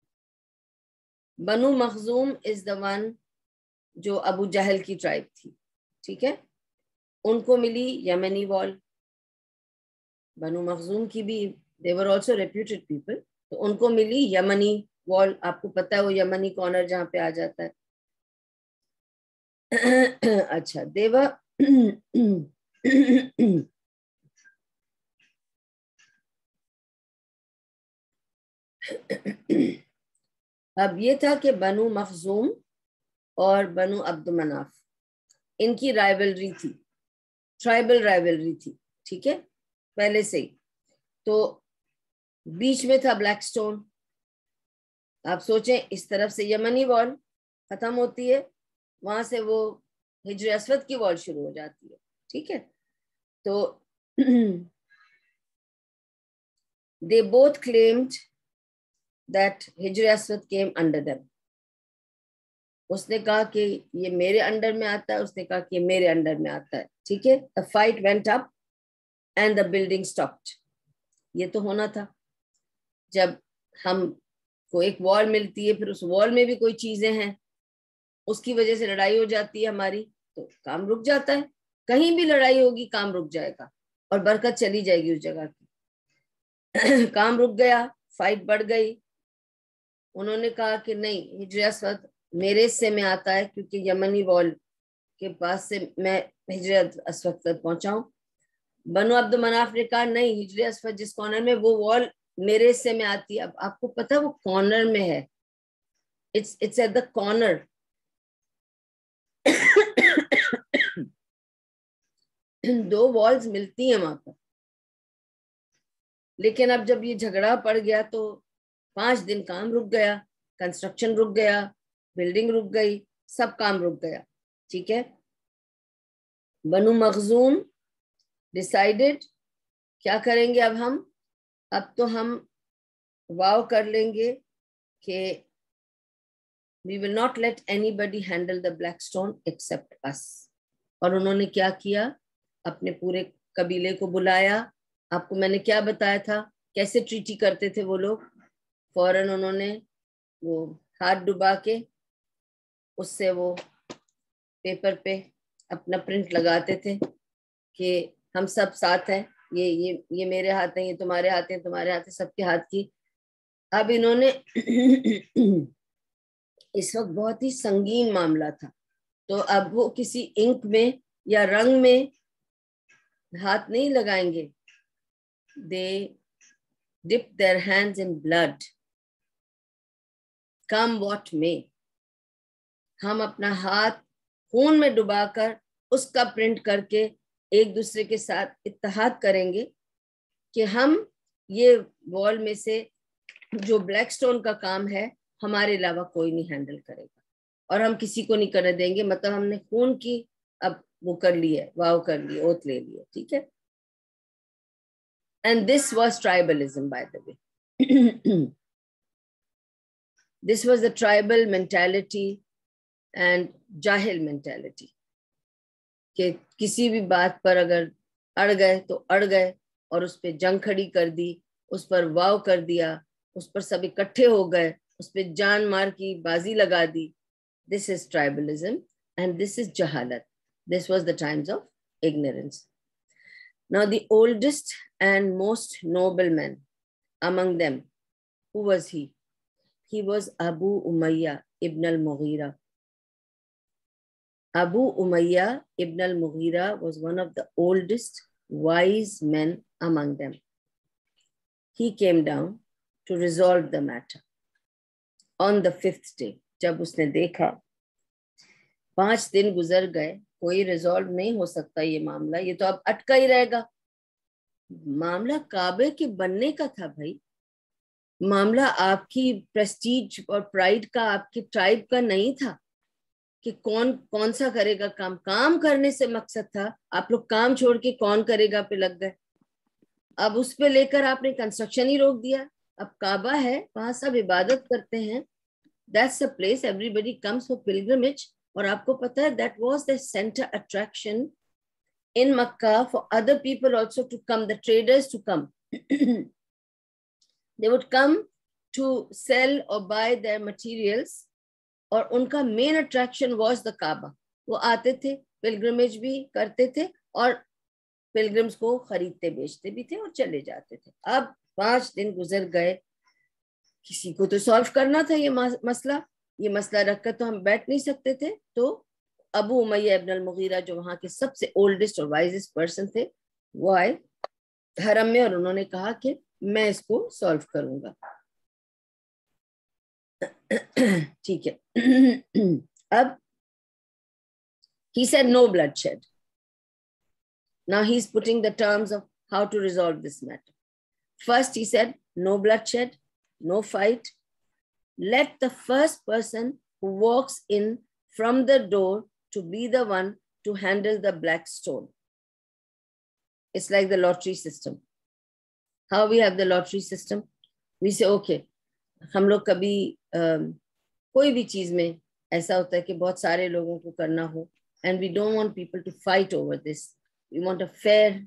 Banu Makhzum is the one جو ابو جہل کی ٹرائب تھی. ٹھیک ہے, ان کو ملی یمنی وال. بنو مخزوم کی بھی they were also reputed people, تو ان کو ملی یمنی وال. آپ کو پتا ہے وہ یمنی کارنر جہاں پہ آ جاتا ہے. اچھا, دیوا اب یہ تھا کہ بنو مخزوم اور بنو عبد مناف ان کی رائیولری تھی, ٹرائبل رائیولری تھی. ٹھیک ہے, پہلے سے ہی. تو بیچ میں تھا بلیک سٹون. آپ سوچیں اس طرف سے یمنی وال ختم ہوتی ہے, وہاں سے وہ ہجر اسود کی وال شروع ہو جاتی ہے. ٹھیک ہے, تو they both claimed that ہجر اسود came under them. اس نے کہا کہ یہ میرے انڈر میں آتا ہے, اس نے کہا کہ یہ میرے انڈر میں آتا ہے. ٹھیک ہے, the fight went up and the building stopped. یہ تو ہونا تھا, جب ہم کو ایک وال ملتی ہے, پھر اس وال میں بھی کوئی چیزیں ہیں, اس کی وجہ سے لڑائی ہو جاتی ہے ہماری, تو کام رک جاتا ہے. کہیں بھی لڑائی ہوگی کام رک جائے گا اور برکت چلی جائے گی اس جگہ کی. کام رک گیا, فائٹ بڑھ گئی. انہوں نے کہا کہ نہیں, ہجر اسود میرے سے میں آتا ہے, کیونکہ یمنی وال کے پاس سے میں ہجر اسود تک پہنچا ہوں. بنو عبد مناف نے کہا نہیں, ہجر اسود جس کارنر میں, وہ وال میرے سے میں آتی ہے. اب آپ کو پتا وہ کارنر میں ہے, it's it's at the corner. دو والز ملتی ہیں وہاں پر, لیکن اب جب یہ جھگڑا پڑ گیا تو پانچ دن کام رک گیا, کنسٹرکشن رک گیا, بلڈنگ رک گئی, سب کام رک گیا. ٹھیک ہے, بنو مخزوم ڈیسائیڈڈ کیا کریں گے اب ہم, اب تو ہم واو کر لیں گے کہ we will not let anybody handle the black stone except us. اور انہوں نے کیا کیا, اپنے پورے قبیلے کو بلایا. آپ کو میں نے کیا بتایا تھا کیسے ٹریٹی کرتے تھے وہ لوگ. فوراً انہوں نے وہ ہاتھ ڈبا کے اس سے وہ پیپر پہ اپنا پرنٹ لگاتے تھے کہ ہم سب ساتھ ہیں, یہ یہ یہ میرے ہاتھ ہیں, یہ تمہارے ہاتھ ہیں, تمہارے ہاتھ ہیں, سب کے ہاتھ کی. اب انہوں نے اس وقت بہت ہی سنگین معاملہ تھا. تو اب وہ کسی انک میں یا رنگ میں ہاتھ نہیں لگائیں گے. They dip their hands in blood. Come what may. ہم اپنا ہاتھ خون میں ڈبا کر اس کا پرنٹ کر کے ایک دوسرے کے ساتھ اتحاد کریں گے کہ ہم یہ وال میں سے جو بلیک سٹون کا کام ہے ہمارے علاوہ کوئی نہیں ہینڈل کرے گا اور ہم کسی کو نہیں کرنے دیں گے. مطلب ہم نے خون کی اب وہ کر لی ہے, واو کر لی, اوت لے لی ہے. ٹھیک ہے. And this was tribalism, by the way. This was the tribal mentality and jahil mentality. کہ کسی بھی بات پر اگر اڑ گئے تو اڑ گئے اور اس پہ جنگ کھڑی کر دی, اس پر واو کر دیا, اس پر سب اکٹھے ہو گئے, اس پہ جان مار کی بازی لگا دی. This is tribalism and this is jahalat. This was the times of ignorance. Now the oldest and most noble man among them, who was he? He was Abu Umayyah ibn al-Mughira. Abu Umayyah ibn al-Mughira was one of the oldest wise men among them. He came down to resolve the matter on the fifth day. جب اس نے دیکھا پانچ دن گزر گئے, کوئی ریزالو نہیں ہو سکتا یہ معاملہ, یہ تو اب اٹکا ہی رہے گا. معاملہ کعبے کے بننے کا تھا بھائی, معاملہ آپ کی پریسٹیج اور پرائڈ کا, آپ کی ٹرائب کا نہیں تھا کہ کون کون سا کرے گا کام. کام کرنے سے مقصد تھا, آپ لوگ کام چھوڑ کے کون کرے گا پہ لگ گئے. اب اس پہ لے کر آپ نے کنسٹرکشن ہی روک دیا. اب کعبہ ہے, وہاں سب عبادت کرتے ہیں. That's a place everybody comes for pilgrimage. اور آپ کو پتا ہے that was the center attraction in Makkah for other people also to come, the traders to come. They would come to sell or buy their materials. اور ان کا main attraction was the Kaaba. وہ آتے تھے, pilgrimage بھی کرتے تھے اور pilgrims کو خریدتے بیچتے بھی تھے اور چلے جاتے تھے. اب پانچ دن گزر گئے, کسی کو تو سالو کرنا تھا یہ مسئلہ. یہ مسئلہ رکھ کر تو ہم بیٹھ نہیں سکتے تھے. تو ابو امیہ ابن المغیرہ جو وہاں کے سب سے اولڈسٹ اور وائزسٹ پرسن تھے, وہ آئے حرم میں اور انہوں نے کہا کہ میں اس کو سالو کروں گا. ٹھیک ہے. اب he said no bloodshed. Now he's putting the terms of how to resolve this matter. First he said no bloodshed, no fight. Let the first person who walks in from the door to be the one to handle the black stone. It's like the lottery system. How we have the lottery system? We say, okay, ہم لوگ کبھی کوئی بھی چیز میں ایسا ہوتا ہے کہ بہت سارے لوگوں کو کرنا ہو, and we don't want people to fight over this. We want a fair,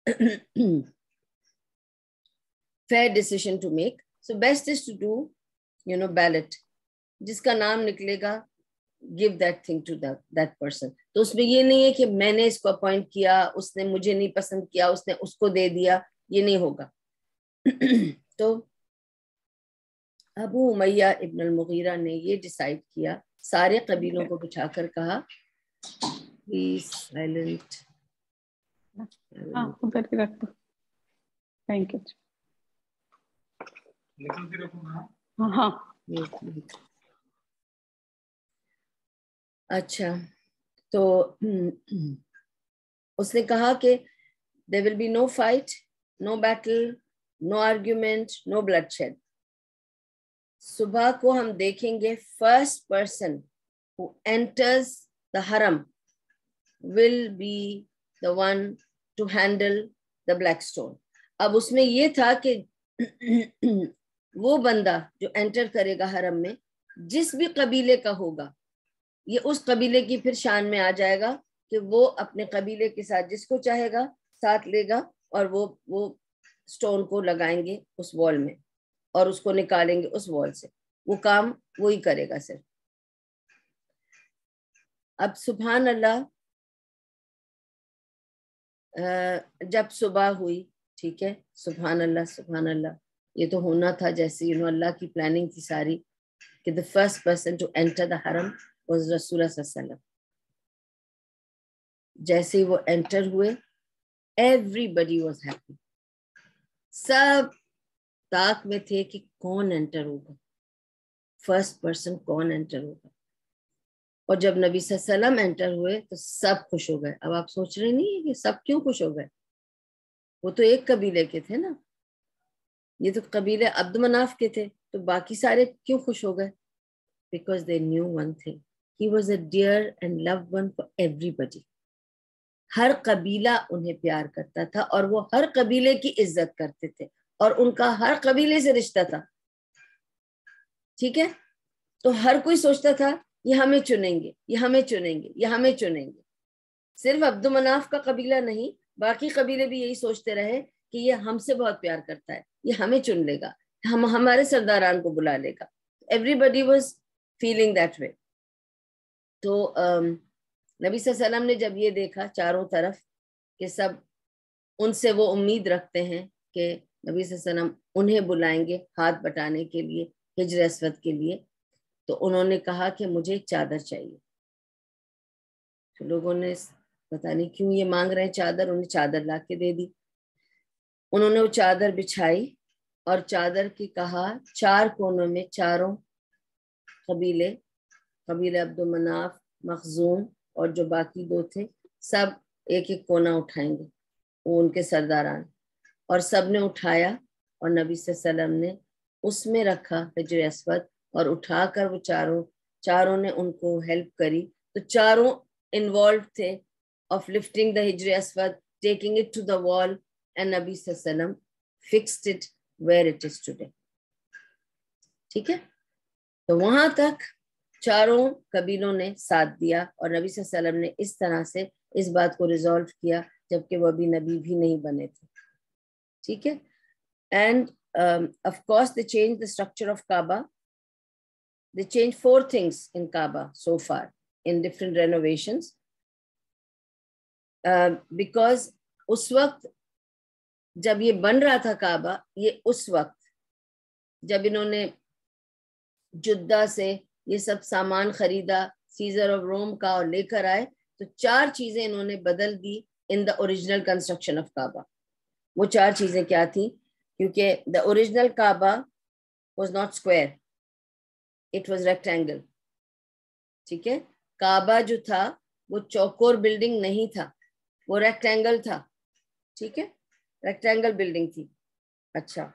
fair decision to make. So best is to do, you know, ballot. جس کا نام نکلے گا, give that thing to that, that person. تو اس میں یہ نہیں ہے کہ میں نے اس کو اپوائنٹ کیا, اس نے مجھے نہیں پسند کیا, اس نے اس کو دے دیا, یہ نہیں ہوگا. تو ابو امیہ ابن المغیرہ نے یہ ڈیسائیڈ کیا, سارے قبیلوں کو بٹھا کر کہا پلیز سائلنٹ. ہاں ادھر ہی رکھ دو. Thank you. ہاں اچھا. تو اس نے کہا کہ there will be no fight, no battle, no argument, no bloodshed. صبح کو ہم دیکھیں گے first person who enters the haram will be the one to handle the black stone. اب اس میں یہ تھا کہ وہ بندہ جو انٹر کرے گا حرم میں جس بھی قبیلے کا ہوگا, یہ اس قبیلے کی پھر شان میں آ جائے گا کہ وہ اپنے قبیلے کے ساتھ جس کو چاہے گا ساتھ لے گا اور وہ وہ سٹون کو لگائیں گے اس وال میں اور اس کو نکالیں گے اس وال سے. وہ کام وہی کرے گا صرف. اب سبحان اللہ, جب صبح ہوئی, ٹھیک ہے, سبحان اللہ سبحان اللہ, یہ تو ہونا تھا جیسے یو نو اللہ کی پلاننگ تھی ساری. کہ the first person to enter the haram was Rasulullah صلی اللہ علیہ وسلم. جیسے ہی وہ انٹر ہوئے everybody was happy. سب تاک میں تھے کہ کون انٹر ہوگا, فرسٹ پرسن کون انٹر ہوگا. اور جب نبی صلی اللہ علیہ وسلم انٹر ہوئے تو سب خوش ہو گئے. اب آپ سوچ رہے نہیں کہ سب کیوں خوش ہو گئے؟ وہ تو ایک قبیلے کے تھے نا, یہ تو قبیلے عبد مناف کے تھے, تو باقی سارے کیوں خوش ہو گئے؟ Because they knew one thing, he was a dear and loved one for everybody. ہر قبیلہ انہیں پیار کرتا تھا اور وہ ہر قبیلے کی عزت کرتے تھے اور ان کا ہر قبیلے سے رشتہ تھا. ٹھیک ہے, تو ہر کوئی سوچتا تھا یہ ہمیں چنیں گے, یہ ہمیں چنیں گے, یہ ہمیں چنیں گے. صرف عبد مناف کا قبیلہ نہیں, باقی قبیلے بھی یہی سوچتے رہے کہ یہ ہم سے بہت پیار کرتا ہے, یہ ہمیں چن لے گا, ہم ہمارے سرداران کو بلا لے گا. Everybody was feeling that way. تو نبی صلی اللہ علیہ وسلم نے جب یہ دیکھا چاروں طرف کہ سب ان سے وہ امید رکھتے ہیں کہ نبی صلی اللہ علیہ وسلم انہیں بلائیں گے ہاتھ بٹانے کے لیے ہجر اسود کے لیے, تو انہوں نے کہا کہ مجھے ایک چادر چاہیے. تو لوگوں نے پتہ نہیں کیوں یہ مانگ رہے ہیں چادر, انہیں چادر لا کے دے دی. انہوں نے وہ چادر بچھائی اور چادر کی کہا چار کونوں میں چاروں قبیلے, قبیلہ عبد مناف, مخزوم اور جو باقی دو تھے, سب ایک ایک کونا اٹھائیں گے, وہ ان کے سرداران, اور سب نے اٹھایا اور نبی صلی اللہ علیہ وسلم نے اس میں رکھا حجر اسود, اور اٹھا کر وہ چاروں چاروں نے ان کو ہیلپ کری. تو چاروں انوالو تھے of lifting the حجر اسود, taking it to the wall, and نبی صلی اللہ علیہ وسلم fixed it where it is today. ٹھیک ہے, تو وہاں تک چاروں قبیلوں نے ساتھ دیا اور نبی صلی اللہ علیہ وسلم نے اس طرح سے اس بات کو ریزالو کیا جبکہ وہ ابھی نبی بھی نہیں بنے تھے. ٹھیک ہے, and of course they changed the structure of Kaaba. They changed four things in Kaaba so far in different renovations. Uh, because اس وقت جب یہ بن رہا تھا کعبہ, یہ اس وقت جب انہوں نے جدہ سے یہ سب سامان خریدا سیزر آف روم کا اور لے کر آئے, تو چار چیزیں انہوں نے بدل دی in the original construction of Kaaba. وہ چار چیزیں کیا تھیں؟ کیونکہ the original Kaaba was not square, it was rectangle. ٹھیک ہے, کعبہ جو تھا وہ چوکور بلڈنگ نہیں تھا, وہ ریکٹینگل تھا. ٹھیک ہے, ریکٹینگل بلڈنگ تھی. اچھا,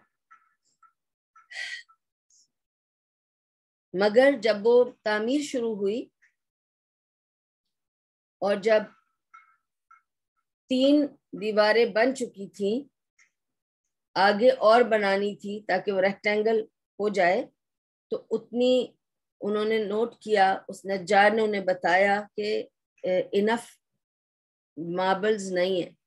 مگر جب وہ تعمیر شروع ہوئی اور جب تین دیواریں بن چکی تھیں, آگے اور بنانی تھی تاکہ وہ ریکٹینگل ہو جائے, تو اتنی انہوں نے نوٹ کیا, اس نجار نے انہیں بتایا کہ انف ماربلز نہیں ہیں,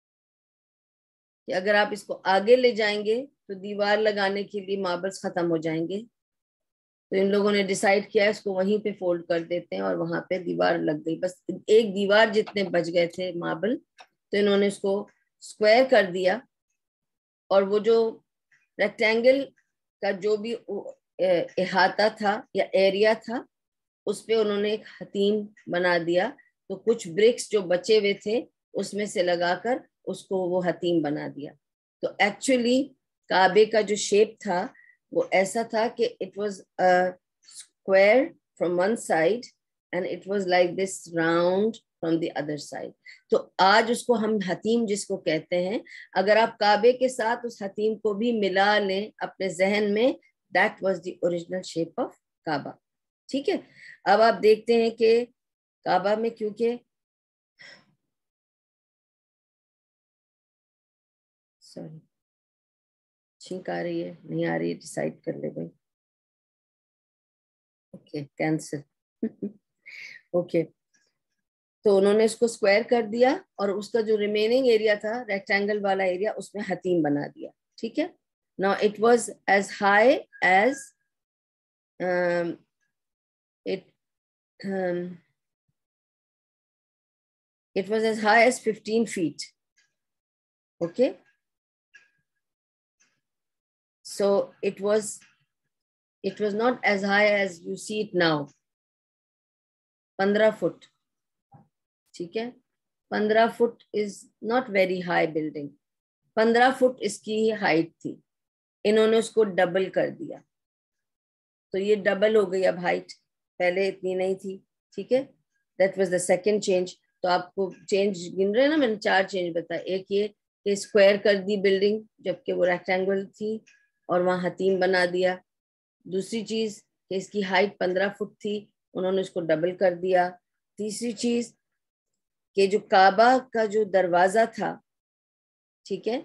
کہ اگر آپ اس کو آگے لے جائیں گے تو دیوار لگانے کے لیے ماربلز ختم ہو جائیں گے. تو ان لوگوں نے ڈیسائیڈ کیا اس کو وہیں پہ فولڈ کر دیتے ہیں, اور وہاں پہ دیوار لگ گئی. بس ایک دیوار جتنے بچ گئے تھے ماربل, تو انہوں نے اس کو اسکوائر کر دیا, اور وہ جو ریکٹینگل کا جو بھی احاطہ تھا یا ایریا تھا اس پہ انہوں نے ایک حتیم بنا دیا. تو کچھ برکس جو بچے ہوئے تھے اس میں سے لگا کر اس کو وہ حتیم بنا دیا. تو ایکچولی کعبے کا جو شیپ تھا وہ ایسا تھا کہ it was a square from one side and it was like this round from the other side. تو آج اس کو ہم حتیم جس کو کہتے ہیں, اگر آپ کعبے کے ساتھ اس حتیم کو بھی ملا لیں اپنے ذہن میں, that was the original shape of کعبہ. ٹھیک ہے, اب آپ دیکھتے ہیں کہ کعبہ میں کیونکہ سوری چھینک آ رہی ہے, نہیں آ رہی ہے, ڈیسائیڈ کر لے بھائی. Okay, cancel. اوکے, تو انہوں نے اس کو اسکوائر کر دیا اور اس کا جو ریمیننگ ایریا تھا ریکٹینگل والا ایریا اس میں حتیم بنا دیا. ٹھیک ہے, نا it was as high as it it was as high as fifteen feet. Okay, so it was It was not as high as you see it now. पंद्रह फुट, ठीक है, पंद्रह foot is not very high building. पंद्रह फुट इसकी हाइट थी, इन्होंने उसको डबल कर दिया, तो ये डबल हो गई अब हाइट, पहले इतनी नहीं थी, ठीक है. That was the second change. तो आपको चेंज गिन रहे हैं ना, मैंने चार चेंज बताया. एक ये कि स्क्वायर कर दी बिल्डिंग जबकि वो रेक्टेंगल थी और वहाँ हतीम बना दिया. दूसरी चीज कि इसकी हाइट पंद्रह फुट थी, उन्होंने उसको डबल कर दिया. तीसरी चीज कि जो काबा का जो दरवाजा था, ठीक है,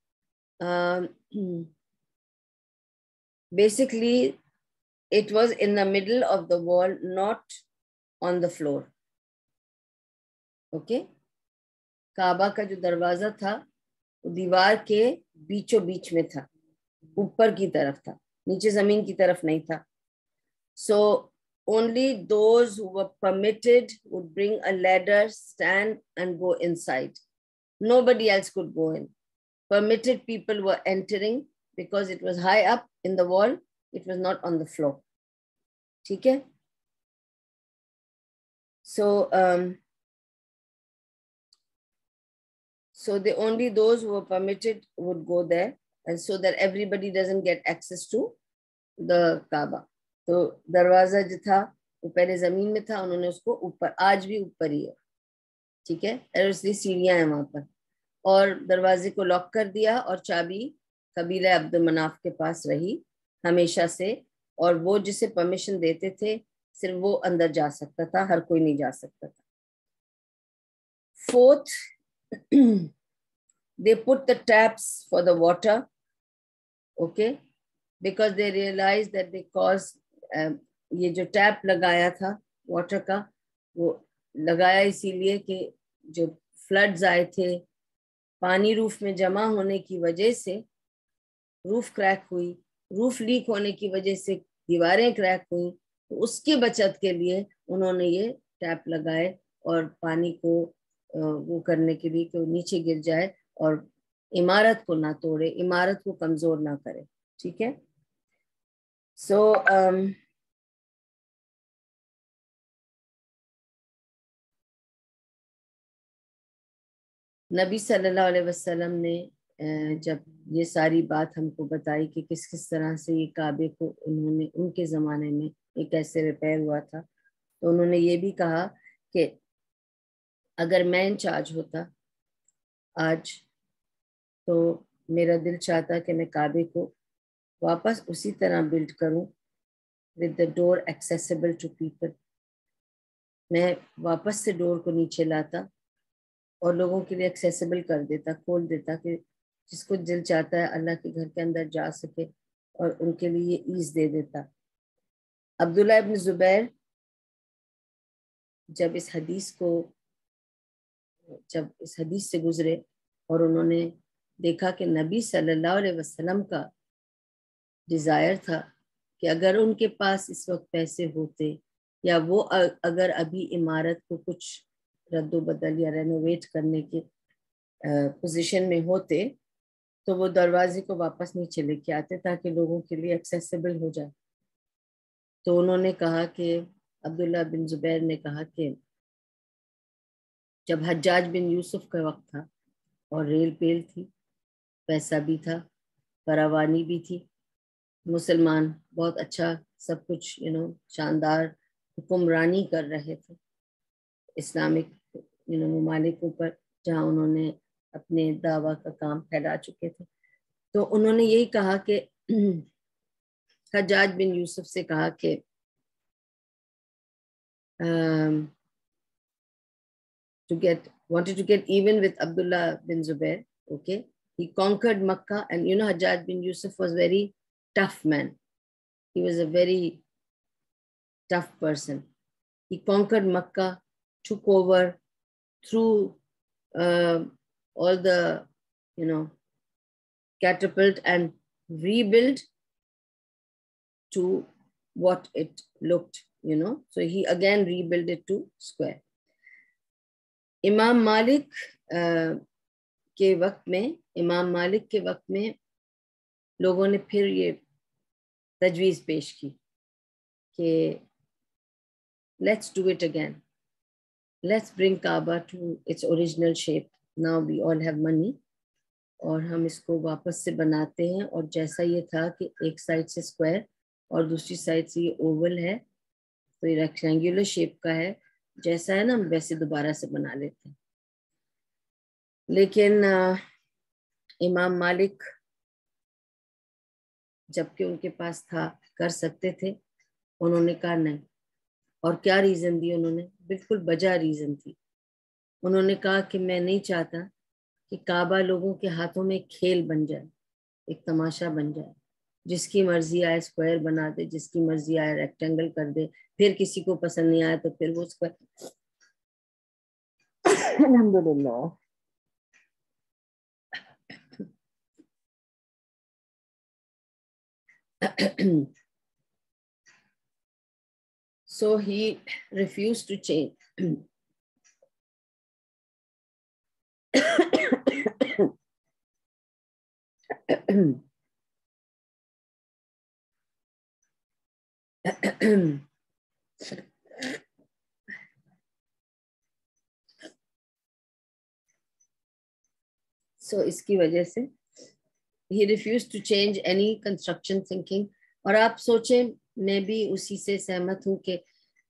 basically it was in the middle of the wall, not on the floor. Okay, Kaaba का जो दरवाजा था वो दीवार के बीचों बीच में था, ऊपर की तरफ था, नीचे जमीन की तरफ नहीं था. So only those who were permitted would bring a ladder, stand and go inside. Nobody else could go in. Permitted people were entering because it was high up in the wall. It was not on the floor. ठीक है. So um, so the only those who were permitted would go there, and so that everybody doesn't get access to the Kaaba. तो दरवाजा जो था वो पहले जमीन में था, उन्होंने उसको ऊपर, आज भी ऊपर ही है, ठीक है, और इसलिए सीढ़ियां हैं वहां पर, और दरवाजे को लॉक कर दिया और चाबी कबीला अब्दुल मनाफ के पास रही हमेशा से, और वो जिसे परमिशन देते थे सिर्फ वो अंदर जा सकता था, हर कोई नहीं जा सकता था. Fourth, they put the taps for the water, okay, because they realized that they caused uh, ये जो टैप लगाया था वाटर का, वो लगाया इसीलिए कि जो फ्लड्स आए थे, पानी रूफ में जमा होने की वजह से रूफ क्रैक हुई, रूफ लीक होने की वजह से दीवारें क्रैक हुई, तो उसके बचत के लिए उन्होंने ये टैप लगाए और पानी को वो करने के लिए कि वो नीचे गिर जाए और इमारत को ना तोड़े, इमारत को कमजोर ना करे, ठीक है. सो um, नबी सल्लल्लाहु अलैहि वसल्लम ने जब ये सारी बात हमको बताई कि किस किस तरह से ये काबे को उन्होंने उनके ज़माने में ये कैसे रिपेयर हुआ था, तो उन्होंने ये भी कहा कि अगर मैं इंचार्ज होता आज तो मेरा दिल चाहता कि मैं काबे को वापस उसी तरह बिल्ड करूं, with the door accessible to people. मैं वापस से डोर को नीचे लाता और लोगों के लिए एक्सेसिबल कर देता, खोल देता कि जिसको दिल चाहता है अल्लाह के घर के अंदर जा सके, और उनके लिए ईज दे देता. अब्दुल्ला इब्न जुबैर जब इस हदीस को जब इस हदीस से गुजरे और उन्होंने देखा कि नबी सल्लल्लाहु अलैहि वसल्लम का डिज़ायर था कि अगर उनके पास इस वक्त पैसे होते या वो अगर अभी इमारत को कुछ रद्दो बदल या रेनोवेट करने के पोजीशन में होते तो वो दरवाजे को वापस नीचे लेके आते ताकि लोगों के लिए एक्सेसिबल हो जाए. तो उन्होंने कहा कि अब्दुल्ला बिन जुबैर ने कहा कि जब हज्जाज बिन यूसुफ का वक्त था और रेल पेल थी, पैसा भी था, फरावानी भी थी, मुसलमान बहुत अच्छा सब कुछ यू नो शानदार हुक्मरानी कर रहे थे इस्लामिक यू नो ममालिकों पर जहाँ उन्होंने अपने दावा का काम फैला चुके थे. तो उन्होंने यही कहा कि हज्जाज बिन यूसुफ से कहा कि um, to get wanted to get even with Abdullah bin Zubair. Okay, he conquered Makkah, and you know Hajjaj bin Yusuf was very tough man. He was a very tough person. He conquered Makkah, took over, through uh, all the you know catapult and rebuilt to what it looked, you know. So he again rebuilt it to square. इमाम मालिक के वक्त में इमाम मालिक के वक्त में लोगों ने फिर ये تجویز پیش کی کہ let's do it again, let's bring Kaaba to its original shape, now we all have money, اور ہم اس کو واپس سے بناتے ہیں، اور جیسا یہ تھا کہ ایک سائڈ سے اسکوائر اور دوسری سائڈ سے یہ اوول ہے، تو یہ ریکٹینگولر شیپ کا ہے، جیسا ہے نا ہم ویسے دوبارہ سے بنا لیتے ہیں. لیکن امام مالک جبکہ ان کے پاس تھا، کر سکتے تھے، انہوں نے کہا نہیں. اور کیا ریزن دی انہوں نے؟ بالکل بجا ریزن تھی. انہوں نے کہا کہ میں نہیں چاہتا کہ کعبہ لوگوں کے ہاتھوں میں ایک کھیل بن جائے، ایک تماشا بن جائے، جس کی مرضی آئے اسکوائر بنا دے، جس کی مرضی آئے ریکٹینگل کر دے، پھر کسی کو پسند نہیں آئے تو پھر وہ اسکوائر. الحمدللہ. So he refused to change. So اس کی وجہ سے he refused to change any construction thinking. اور آپ سوچیں، میں بھی اسی سے سہمت ہوں کہ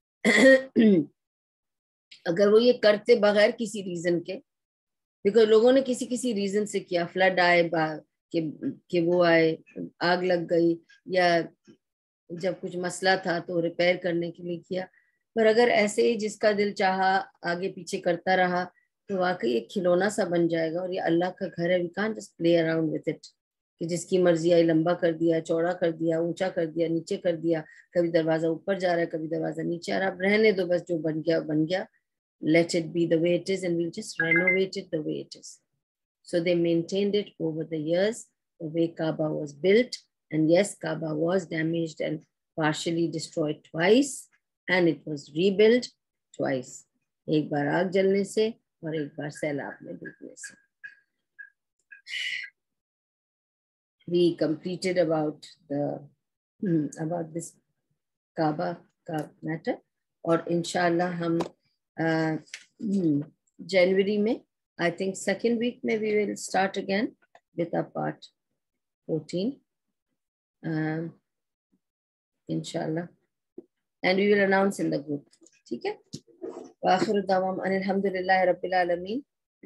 اگر وہ یہ کرتے بغیر کسی ریزن کے، بیکاز لوگوں نے کسی کسی ریزن سے کیا، فلڈ آئے کہ, کہ وہ آئے، آگ لگ گئی، یا جب کچھ مسئلہ تھا تو ریپیئر کرنے کے لیے کیا. پر اگر ایسے ہی جس کا دل چاہا آگے پیچھے کرتا رہا تو واقعی ایک کھلونا سا بن جائے گا، اور یہ اللہ کا گھر ہے. We can't just play around with it کہ جس کی مرضی آئی لمبا کر دیا، چوڑا کر دیا، اونچا کر دیا، نیچے کر دیا، کبھی دروازہ اوپر جا رہا ہے، کبھی دروازہ نیچے آ رہا ہے. اب رہنے دو، بس جو بن گیا بن گیا. Let it be the way it is, and we'll just renovate it the way it is. So they maintained it over the years, the way Kaaba was built. And yes, Kaaba was damaged and partially destroyed twice, and it was rebuilt twice. ایک بار آگ جلنے سے اور ایک بار سیلاب میں ڈوبنے سے. We completed about the about this Kaaba ka matter, اور انشاءاللہ ہم جنوری میں I think second week میں we will start again with our part fourteen, um, inshallah, and we will announce in the group. ٹھیک ہے. وآخر دعوانا ان الحمدللہ رب العالمین.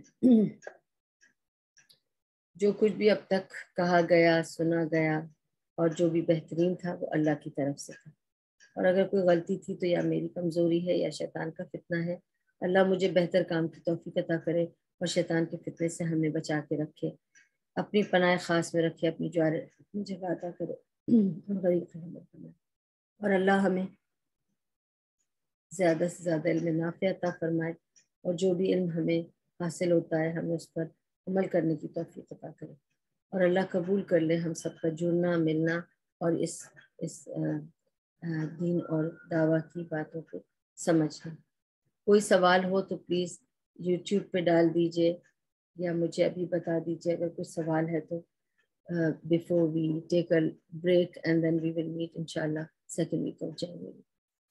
جو کچھ بھی اب تک کہا گیا، سنا گیا، اور جو بھی بہترین تھا وہ اللہ کی طرف سے تھا، اور اگر کوئی غلطی تھی تو یا میری کمزوری ہے یا شیطان کا فتنہ ہے. اللہ مجھے بہتر کام کی توفیق عطا کرے اور شیطان کے فتنے سے ہمیں بچا کے رکھے، اپنی پناہ خاص میں رکھے، اپنی اپنی جگہ عطا کرے اور غریب رحمت بنائے. اور اللہ ہمیں زیادہ سے زیادہ علم نافع عطا فرمائے، اور جو بھی علم ہمیں حاصل ہوتا ہے ہمیں اس پر عمل کرنے کی توفیق عطا کرے. اور اللہ قبول کر لے ہم سب کا جڑنا، ملنا، اور اس اس دین اور دعویٰ کی باتوں کو سمجھنا. کوئی سوال ہو تو پلیز یوٹیوب پہ ڈال دیجئے یا مجھے ابھی بتا دیجئے اگر کوئی سوال ہے تو before we take a break, and then we will meet inshallah second week of January.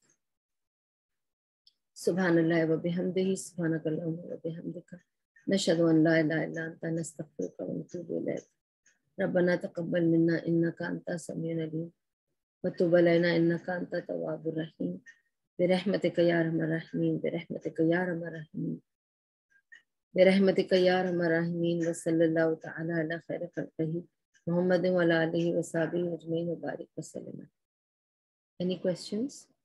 سبحان اللہ و بحمدہ، سبحانک اللہم و بحمدک، نشہد ان لا الہ الا انت، نستغفرک و نتوب الیک. ربنا تقبل منا انک انت السمیع العلیم وتب علینا انک انت التواب الرحیم برحمتک یا ارحم الراحمین برحمتک یا ارحم الراحمین برحمتک یا ارحم الراحمین. وصلی اللہ تعالی علی خیر خلقہ محمد وعلی آلہ وصحبہ اجمعین وبارک وسلم. Any questions?